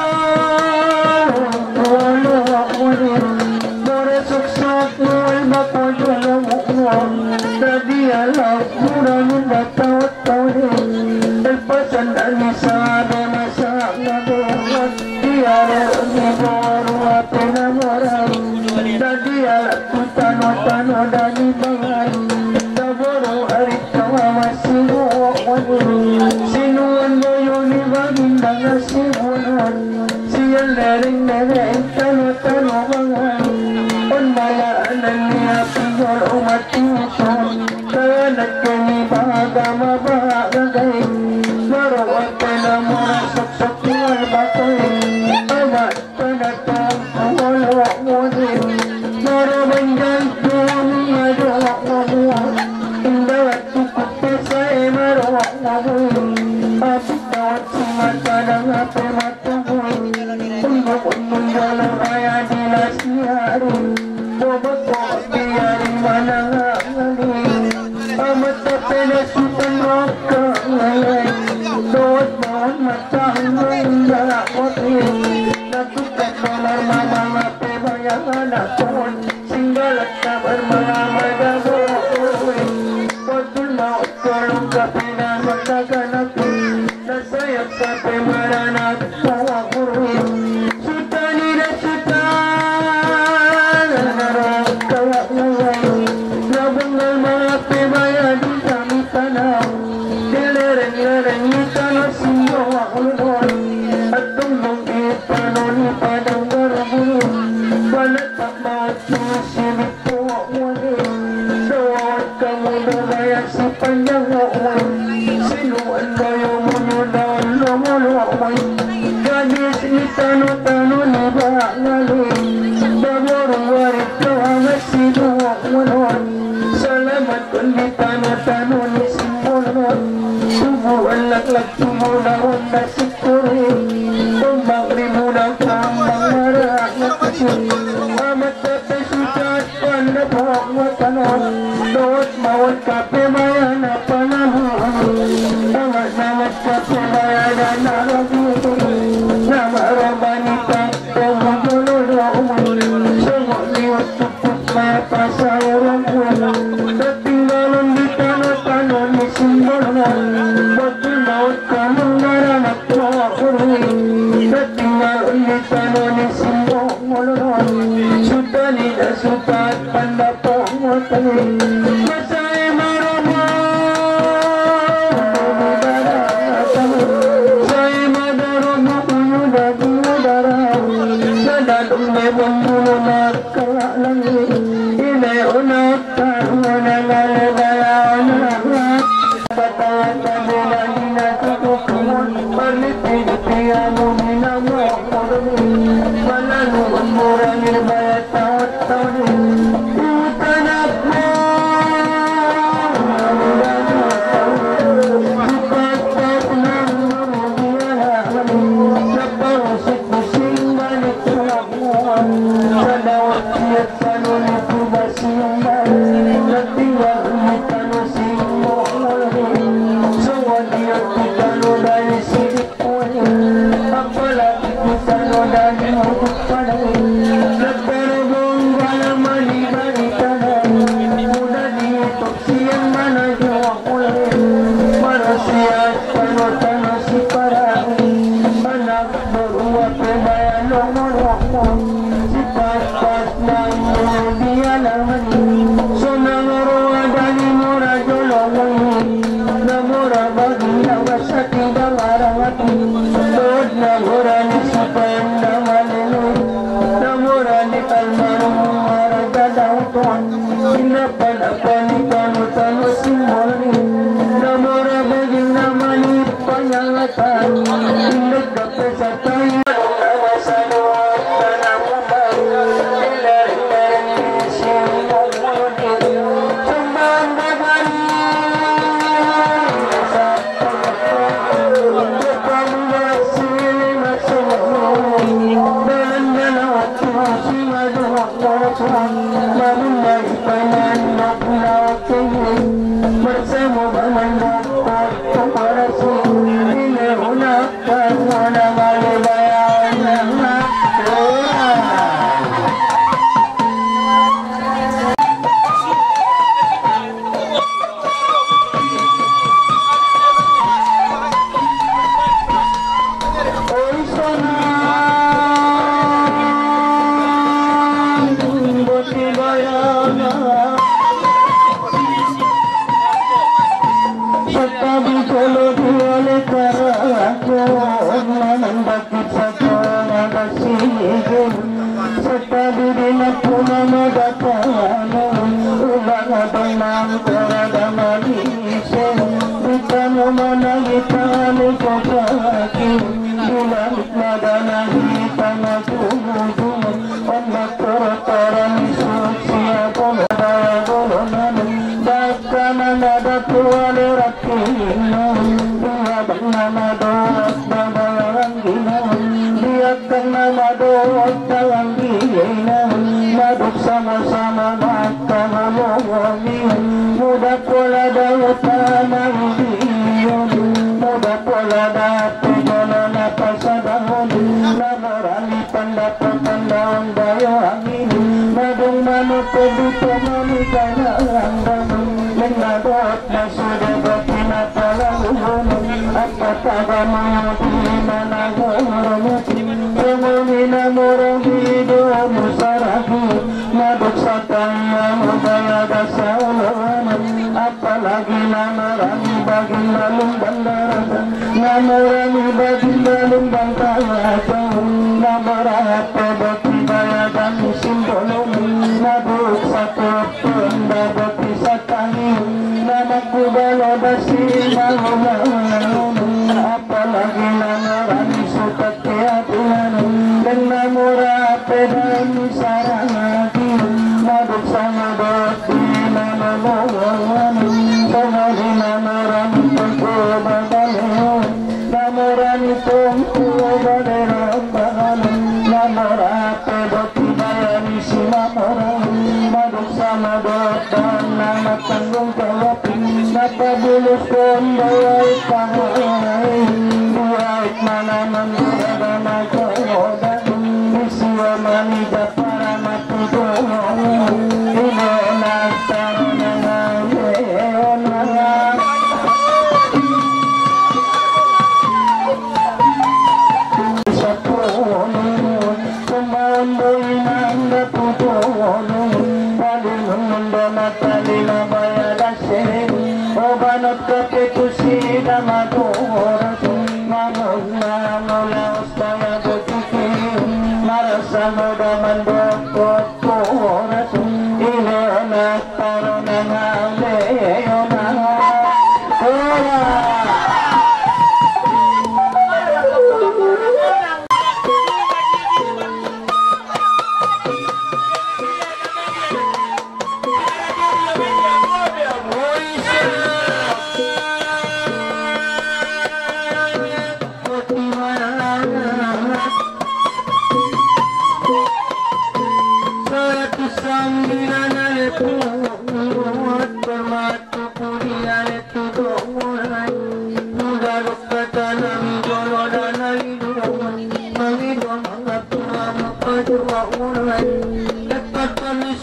wala ako rin maresuksak mo ay mapagwala mo dadi alam mura mo na tawat-tawat nagpasan na ni sa damasa na buhat di araw ni Boro at pinamarang dadi alam tano dani bangay Daboro arit kawamasino sinuan mo yun ibagin na sinuan siyan lereng tano bangay onmalaanan niya pigol umatiuson kaya nagkanibaga mabagagay maroon ka na mga saksok niwal bakay amat ka na tang wala mo din maraming ganyan maroon mo indawat tukot pa sa maroon mo apit tawat si mata ng ape matuhoy undok-undong dalang kaya dilas niyari bobot ko tiyari manangali amat na pinasutan mo ka ngayon doon mo matang nangalakotin natukat mo lang mga pebayangan akon singgalat kabar mga magagoy pagtul maot kolong kape na magdaganap nasayap kape maranat kawakurin sutani na sutan narang kaya ngayon nabungal mga pebayan di kami tanaw dilereng-lereng itano siyo akulon at tunggong ipanon ipadang garabulun balat at maot susilip po uwalin doon ka muna kaya si panyang uwal sinuan kayo muna doon lumuluway gadis itano-tano ni bangalin daborong warit kawangas sinuwak mulon salamat kundi tano-tano ni simbolon subuan laklak tumulawang nasikurin tumbang muna kambang marangat kasin amat kape sucat pandapok matanon doot mawat kape maya na panahon amat kape maya na naragin na marabanita tumulululoon sungok liwat tukot maya pasayarang ulan tatinggalon di tano-tano ni simbolon batul maut kamang naranak kawakurin tatinggalon di tano ni simbolon sutani na sutat pandapok matanin masay marama say madarong uyudara nadadong lebong mulo na kalalangi inayonak tayo na nalagayaw na patawat na binali na tutukumon palitipitiya mo minamok malaluan mo rangin bayat tawat-tawin utanak mo sipat-pat ng naparusik-busing balik tulak mo sa dawat siya Dekat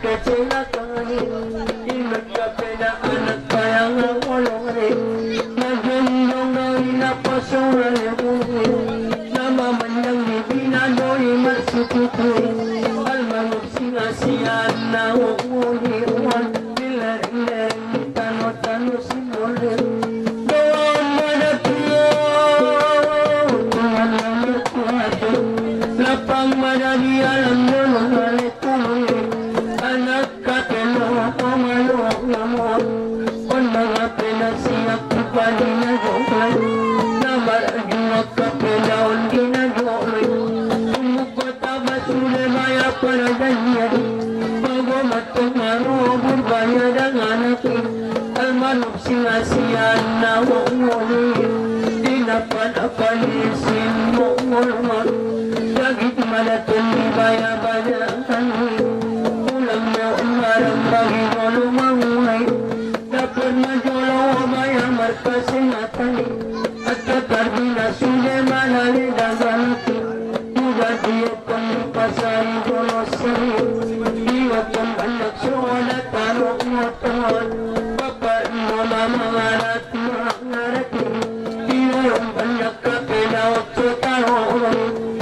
kecelakaan ingat kapena anak bayangan olore nagendong dari napasoran nama mandang dibinadoi marsukutui almanuk sinasian na uuniwan dilareng-lareng tano-tano simole doon manatiyo Tuhan naman kuhato lapang madali alam mo nungalituloy anak katelo pamalok lamot on mga pinasiyak kupali na gawin na maragimag kapilaon ginagawin umukot abasule maya para ganyan bago matungaro burbayad ang anakin almanok sinasiyan na umuli dinapan-apalisin mo ulman Dagit malatun di baya-bayaan ulang mo umarang bagi mo lumanguhay dapat majolaw o baya markasingatan at katarbi na sule manali daganati mudad diyo pang pasari dolosari diwa pang anak suwala tanok mo tawad bapak mo mamangarat mangarati diwa yung anak kapinawag sa tanok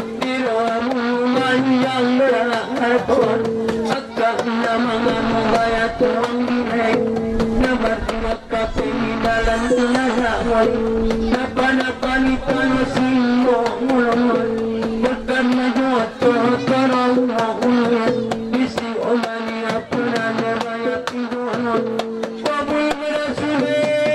yang berharapon agak nama mubaya turun dinai nabar makape di dalam tunaga wali napa ni tano simbo mulon bukan majuat torong mulon isi omani apuna nebaya tiduan wabui berasube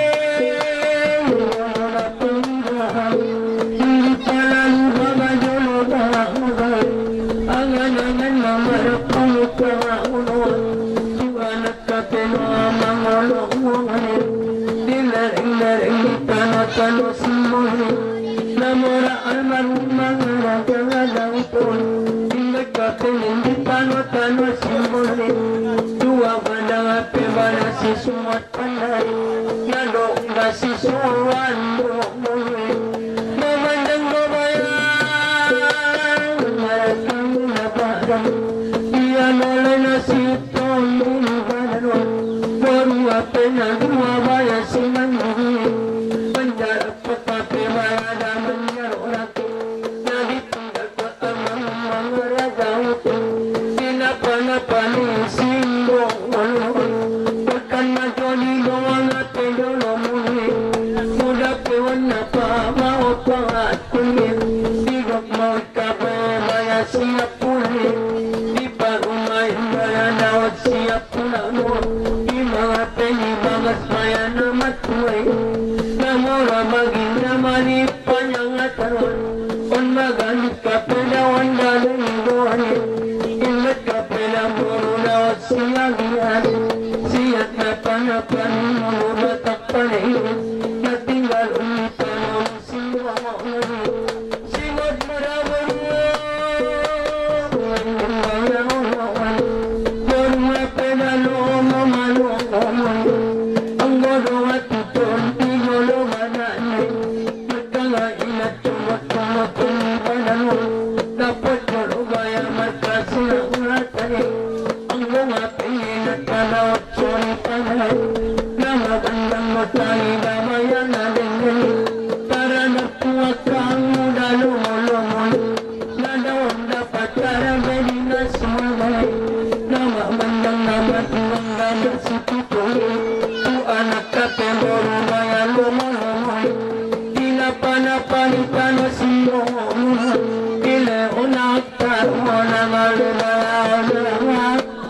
wala tunggahan hindi palalu bagajolo bahag angan-angan mamarap pangukara unuan Tuanak kapeno amang olong-olongan dilareng-lareng di tanah-tanah simbohin namora almarhum mangarang-garang pun ingat kapenin di tanah-tanah simbohin dua pandang api bala si sumat pandai nalong si suwan mulih memandang babayan dia nolai nasib tolong badan baru apa nak dua bayar sinan penjara petape bayar dan menyaruh jadi tinggal kota mangaraja itu kenapa ni simbol bukan majoli doang ate dolomuni mudah pewan apa mau pangat kuning digok mau kape bayar siap pulih di parumai bayar dawat siap pulang di mga pengi bagas bayar nama tuai namora bagi namani panjang ataron on magalit kape dawan dalang doan ingat kape namoro dawat siagian siat napan mulu batak panay natinggal ulitan ang siwa singot maraming ang bodo at tuton tigolo mananay magkangainat tumat-tumat tumipanan dapat marubaya magkasinangatan ang mga pingin at panawat suri panay na magandang matay damayan na din para nagpuwag ka ang muda lumulumul na daon dapat karabali na sumagay na mamandang naman ang ganda si tutoy tu anak kape borubaya lumulumul di napanapalitan o siyo ile unak tarmo na malubaya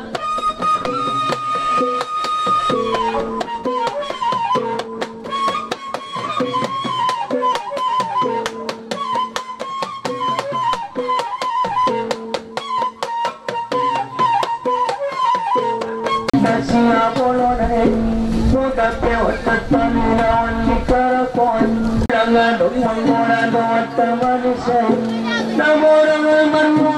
Siya bolonay, muda pewat at paminawan ni karakon. Langadong mangorado at tamanisay, namorang alman mo,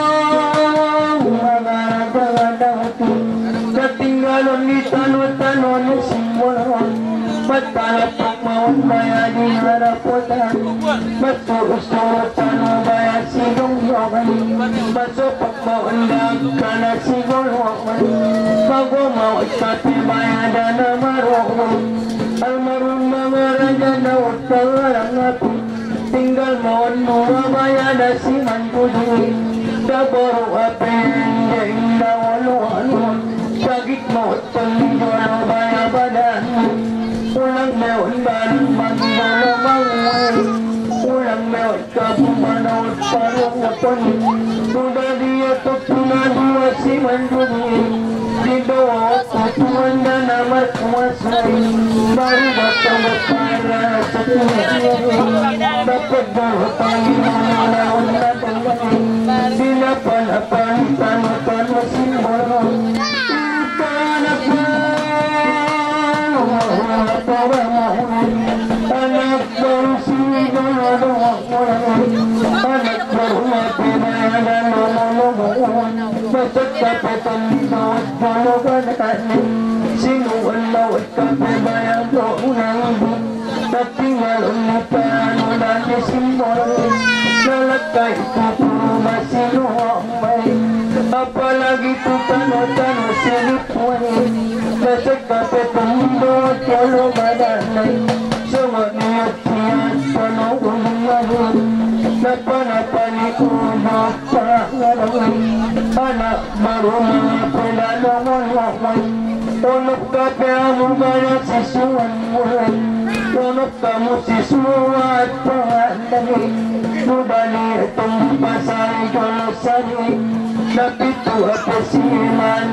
magaragagadaw. Katinggalon ni tano-tano ni simbolon, matalapak mawang baya di harapotan, matulus-tulot tano baya silong yoga. masuk pagmaundang ka na siguro bago mau ikatibaya dan maroon almarhum mga raja na utang ako tinggal mohon murabaya na si Mandudi daboro apende inda waluan sagit mo tanggolo baya badan ulang meon balang manggolo mawai ulang meon kapumanot parungaton sudah dia tutunadua si Mandudi di bawah tutuan dan nama kuasai baru datang para setuju dapat berhutang lawan datang bila pan simbol anak baru simbol anak baru dan masuk kapetan bawah bawah badan sinuan bawah kapetan bawah tapi ngalun luparan dan simbol nalakai itu masih luamai apalagi tu tano selipuan masuk kapetan bawah bawah badan semua niat tano gunung napa ni kuno anak baru mengapalan tolong kamu banyak sisuan tolong kamu sisuat pandai mudani tumpasai golosani tapi tu apa siman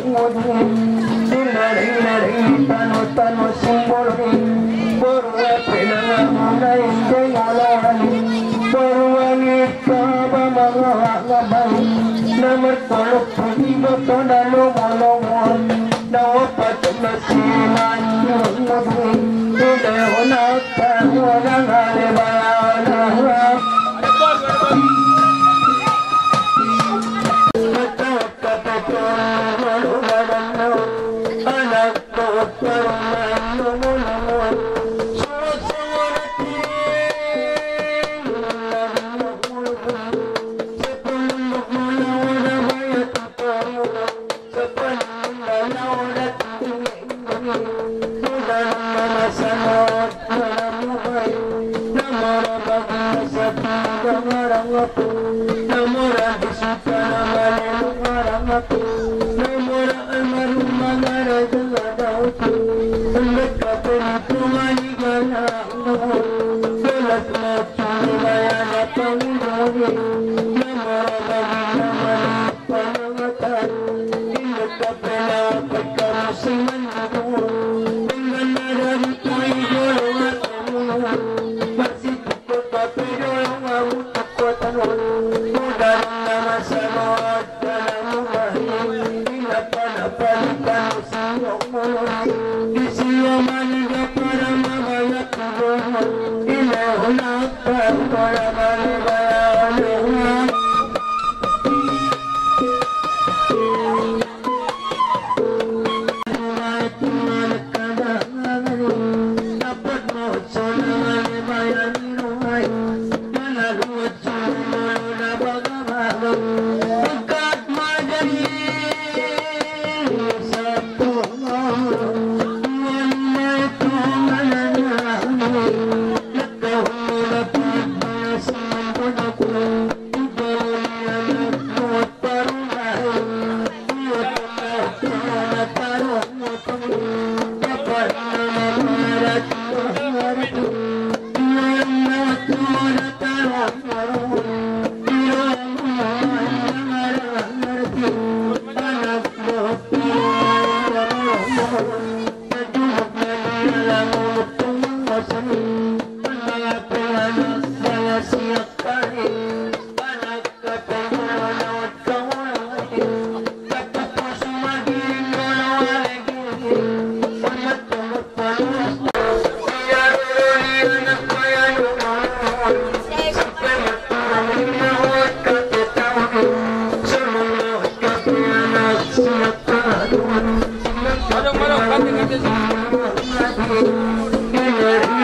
dilari tano simbol baru apa nama mulai dengolani Perwangit kaba mga ngabay Namar kolok pag-iba to na lumolongon Nawapat na siman yung mabay Hindi ko nagtawa ng halibayan Matawag ka pa to Malumadan mo Anak ko parang lumulungon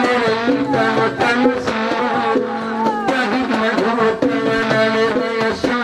Yes.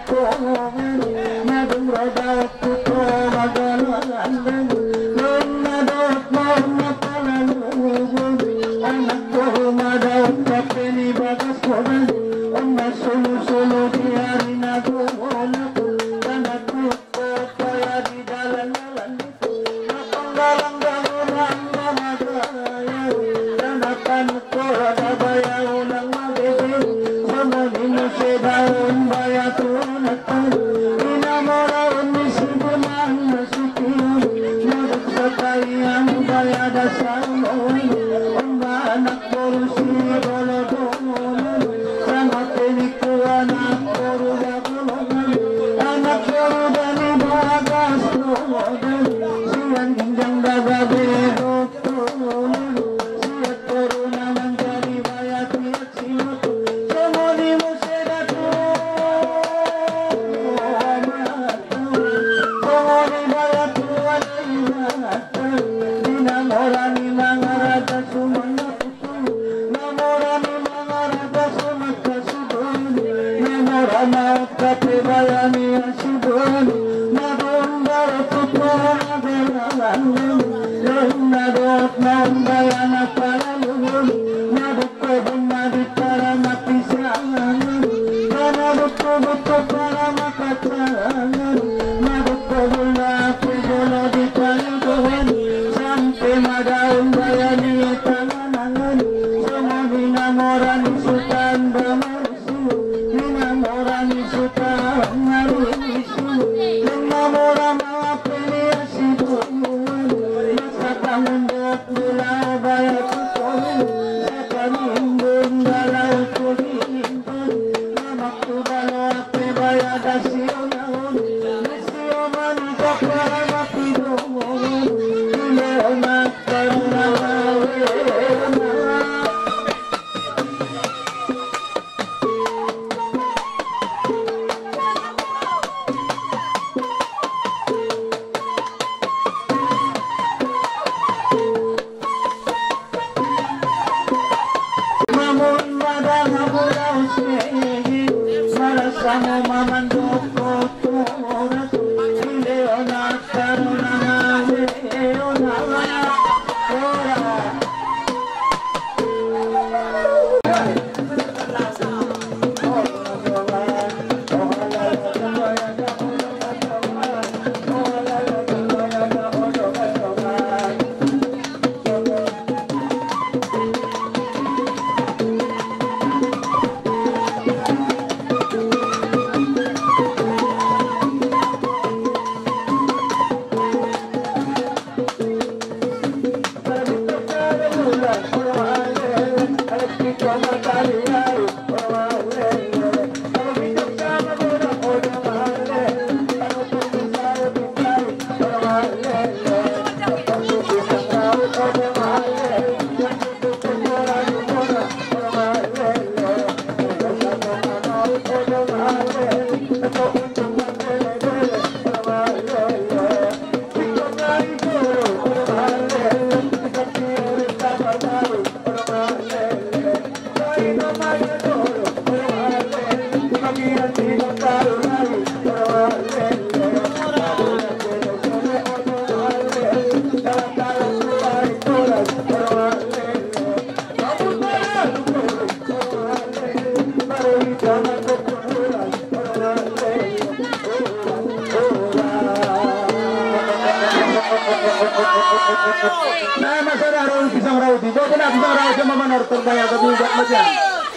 Nah, masa raw pisang raw di. Kok na pisang raw sa mamanor turbaya ka bigat mo diyan.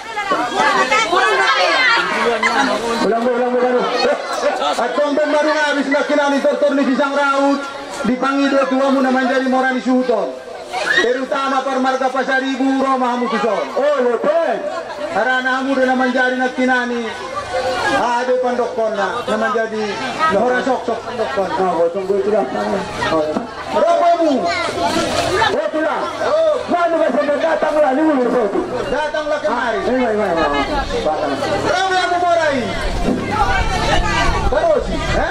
Ulang. At kung baru nga habis na kinani tortor ni pisang raw, dipangido tuwa mo naman jadi morani suton. Terutama par marga pasaribu Roma hamu suson. Oh, lepen. Harana hamu na naman jadi na kinani. Ada pandokon na naman jadi lohora sok pandokon. Nah, botong gue itu dah. Berapa mu? Betul lah. Mana bisa datanglah ni dulu tu. Datanglah kemari. Mai. Berapa yang mau morai? Terus,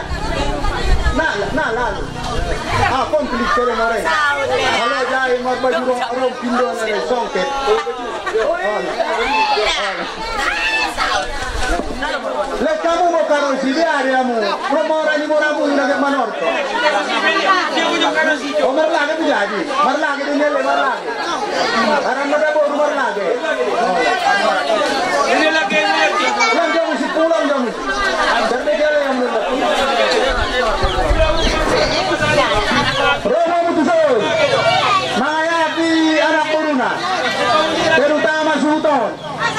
Nah, lalu. Komplit kele morai. Kalau jai mat baju orang pindo na songket. Les kamu mau karosiliare kamu, promora ni moramu ina ke manorto. Oh marlage tu jadi, marlage tu nyele marlage. Aran ada baru marlage. Ini lagi. Pulang jam si pulang jam. Jadi jalan yang benar. Romo mutusun, mengayapi anak corona, terutama Sultan.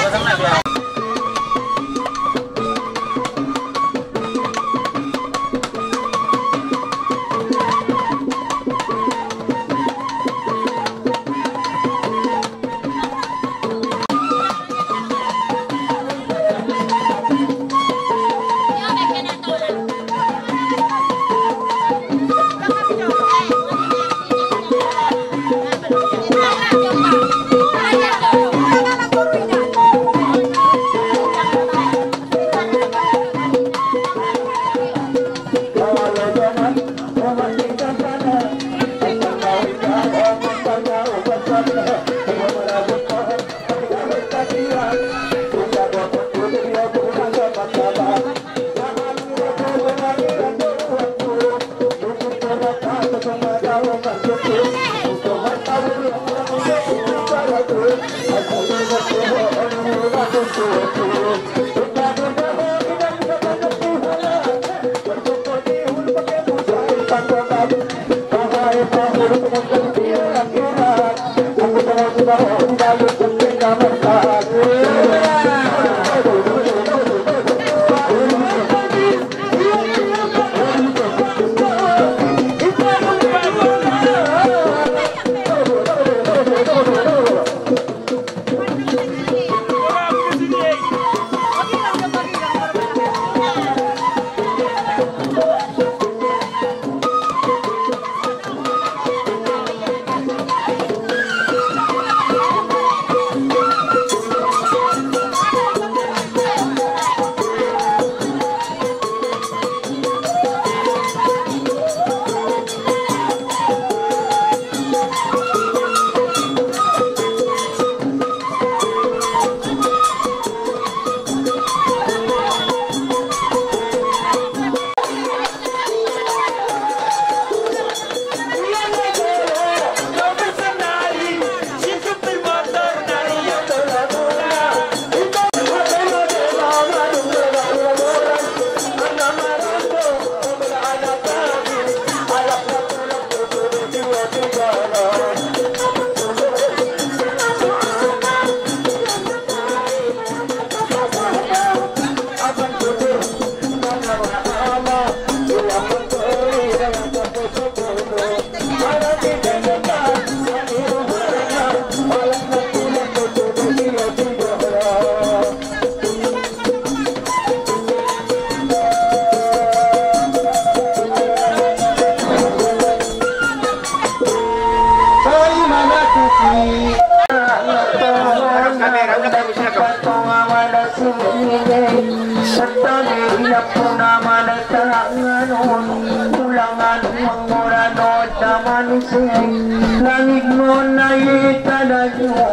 Langit mo na itada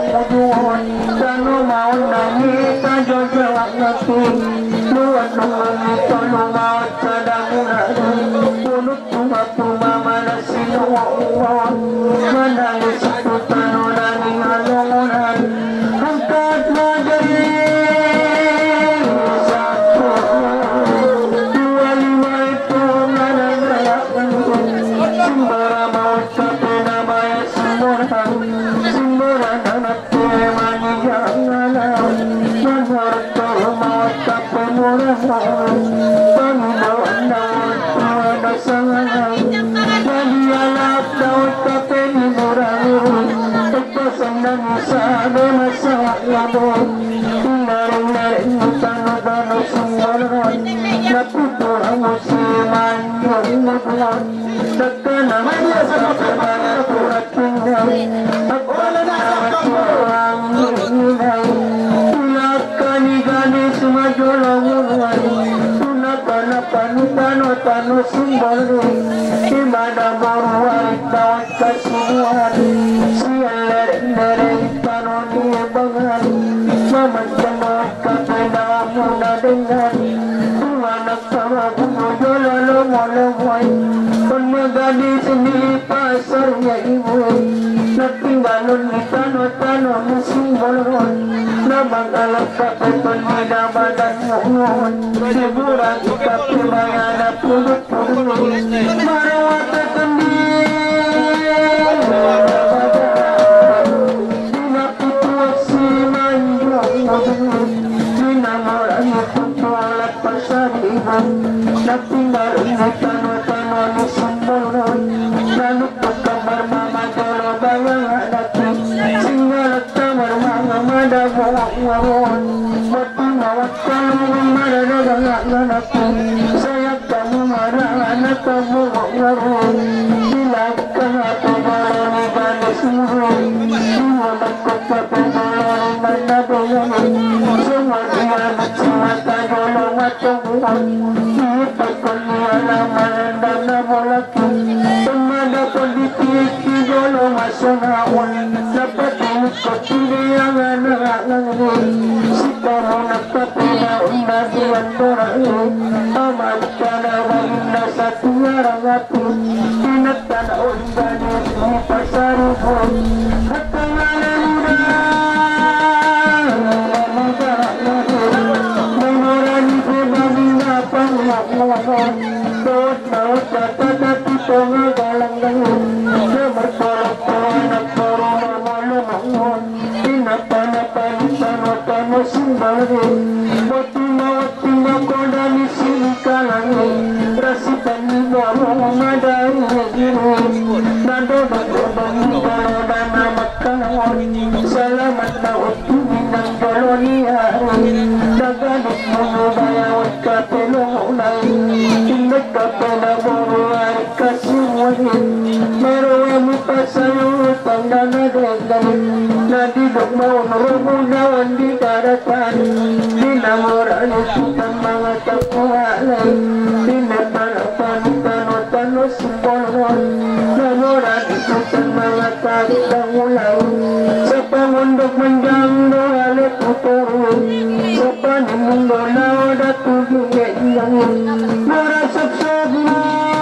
yung Sano maon na itada natin Luwat naman ito lumawat sa damunan Punot pumapumama na sinuwaan Manalis ito tanunan ng alungunan Hangkat magaling sa ako Tuwaliwa ito na nangalakan Simbara mawat sa pinamaya simuran Simuran anak temani yang alam Manharap ka mawat sa pemurahan Panginoon nawat tuwada sa ngalan Nalialap dawat ka penimurahan Pagpasang ng isabi masayabon Naring-naring mo tanong-tanong sumbalan Naputurang mo si Manyong maglan Dagka naman sa pagpapaturat tingnan Pagpapaturat ang hinay Tulad kanigani sumadulungan Tunat na panutano-tano sumbalin Imada moruay tawat kasimuhan Siya lereng-lereng tanong ibangan Mamagdamot ka pinamuna dengan pasarnya ibu natinggalon di tanah-tanah musim bolon nabang alat kapeton di badan ngon hiburan kape bayana pudut-pudut marawata kendil dina putua si manjong dinamoran itu alat pasar ibu natinggalon di tanah-tanah musim bolon nanutuk kabar mama jolo bayang hadati singgalat kamar mama madabawak batu mawat kamu maranagangaganaki sayap kamu marananak kamu ngarun bilang kahati baloni ganes murun dimudak kokape baloni manabayang semua dianat semata jolo matabuan dipakon nialaman dan nabolaki temada politik jolo masonawan dapat ikut yang anak-anak sikamu nakapina unda diantorai amat kana waginda satu arangati tinatan unda di pasar pun hatangana muda menurani kebaginda panglawan dot kata tonga galang-galang bertolak anak corona malu-maluan tinapa-napa simbari batu mawat tinggal kodani silikalangi rasikan di bawah madari nado-nado dana makawan selamat maut minang koloniari dagaduk mengubaya kapelongai tindak kapela boruari kasimuhin meruami pasayut pandana dendam nadidok mau nerubudawan di daratan dinamoran utang mga tapuhalay dinaparapan tano-tano simbolon namoran utang mga taritang ulay sa pangundok manjang dohalit uturun sa panimundo laod at tubig marasap-sap mo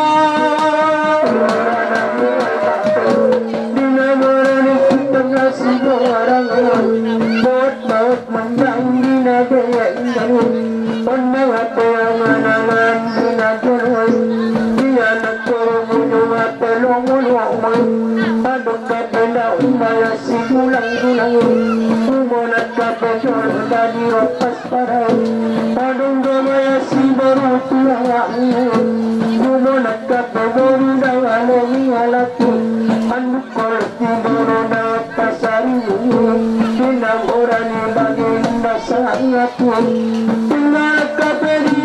dinamoran utang na sigurang bot manjang dinagayain on mga payanganangan dinagulay diyan at turumulong at talong-ulong padok ka pala umaya sigulang-gulang umunat ka pesyon dadi ropas paray padong gamaya si baruti ang umunat ka pemoru daw alami alaki anduk kolti boro daw pasari dinang orani bagay nasa angati tinggal ka peri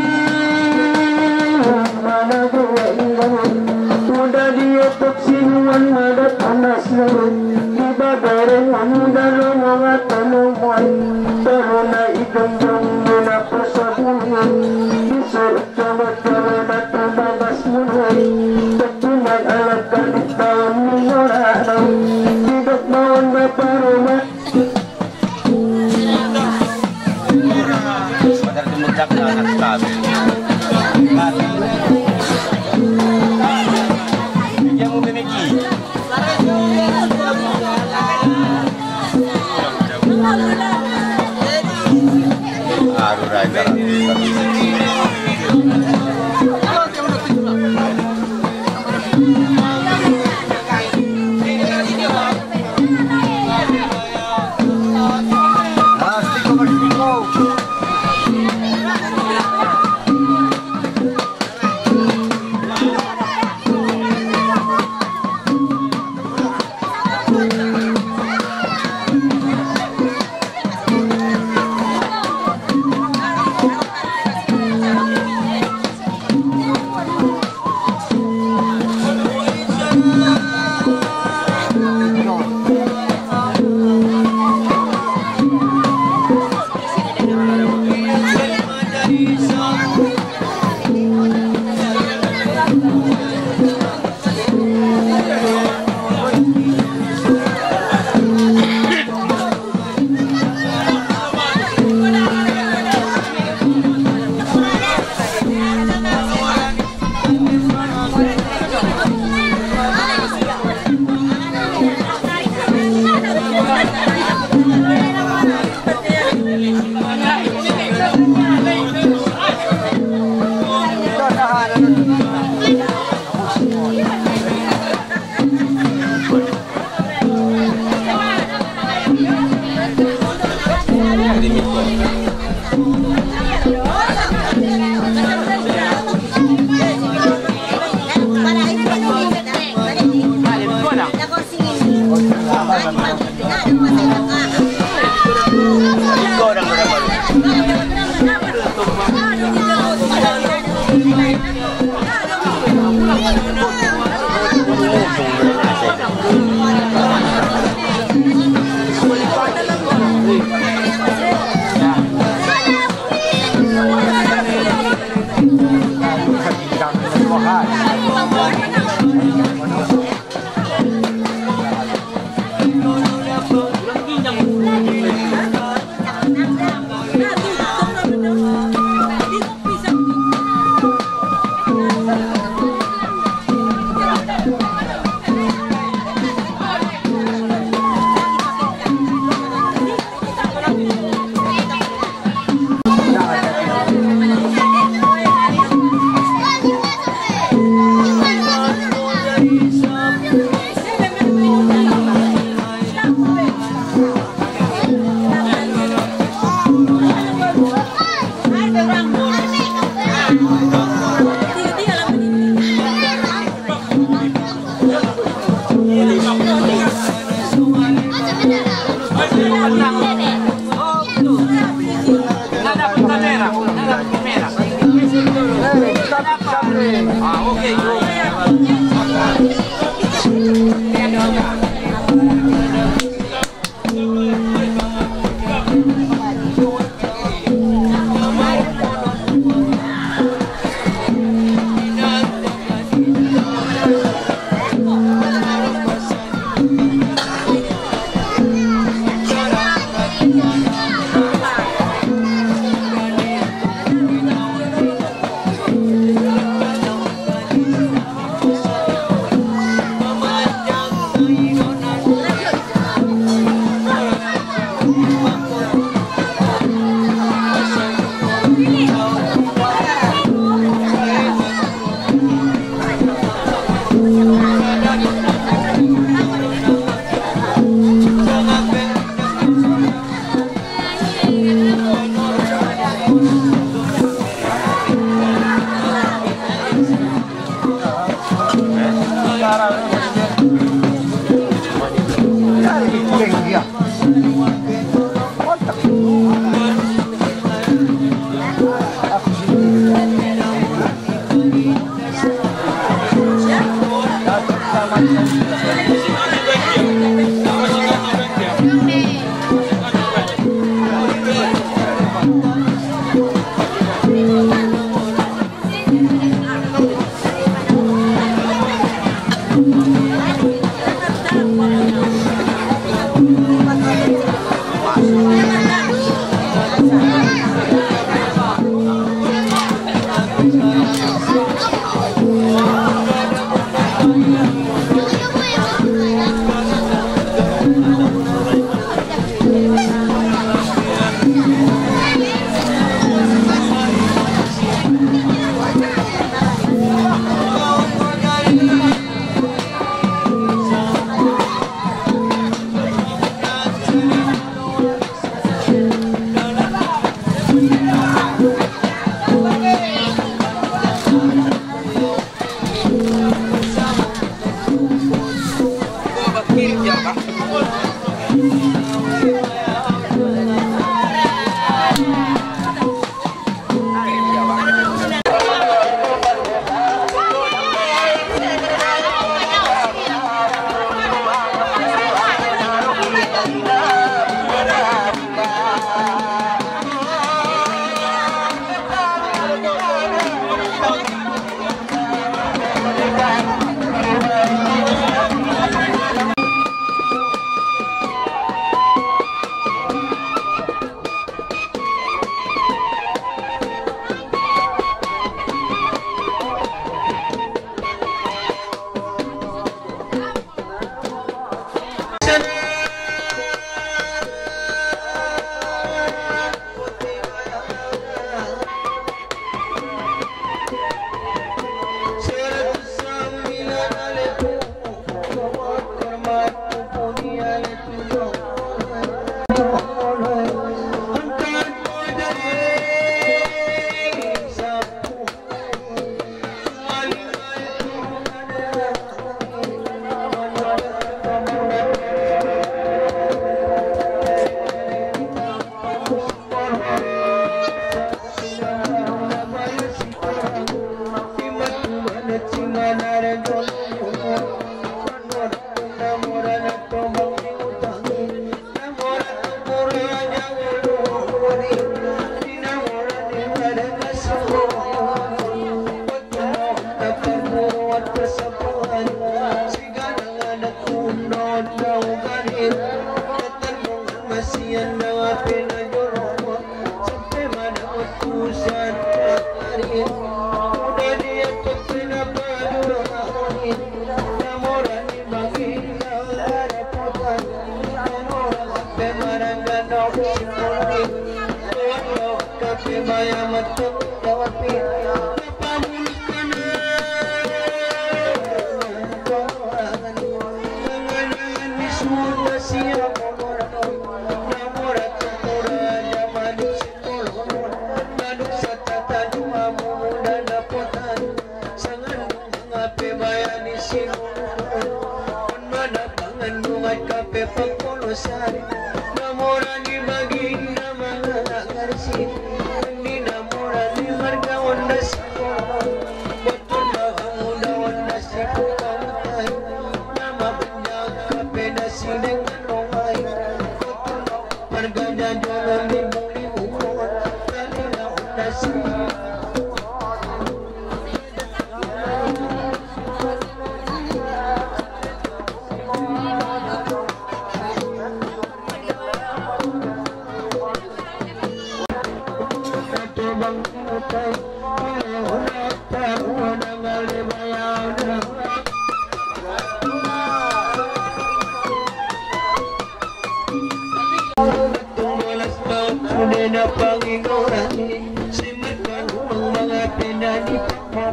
mana buwan udah diotok sinuan madat panas narun di bagare muda lo mga tanumuan pero na idong-dong muna pasabungan isurut camat-camat at babas munay pagtunag alat kalit taon minoranaw didok maon na parumat Padahal tumutak na anak sabi. Bigyan mo bimiki. Aruray ka.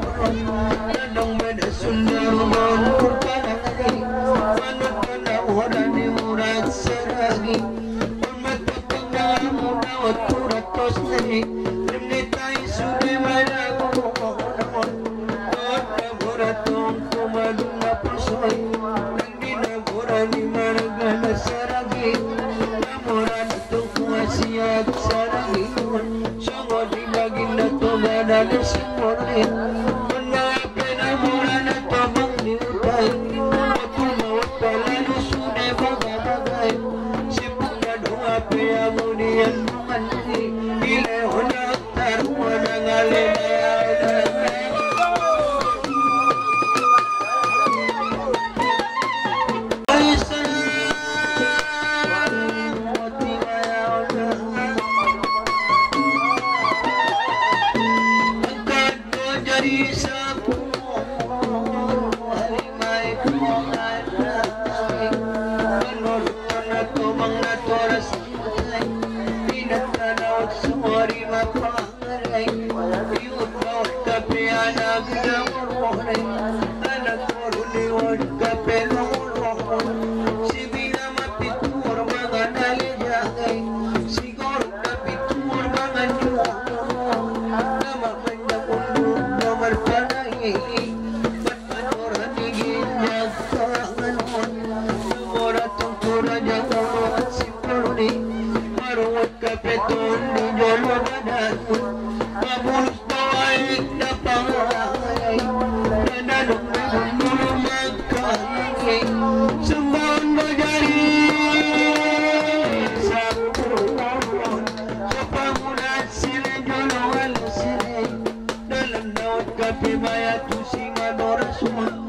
Nandang beda sundarunan kurpanagi manut kana urani urat seragi umat pepenggal munawat kuratos nani limnitai sude malaku mohon kota buratong kumadunga pusoi nandina burani maragana saragi namuran itong kuasiag saragi songo dilagin na to gana na simorin Dalam naut kape maya tu singa dora semua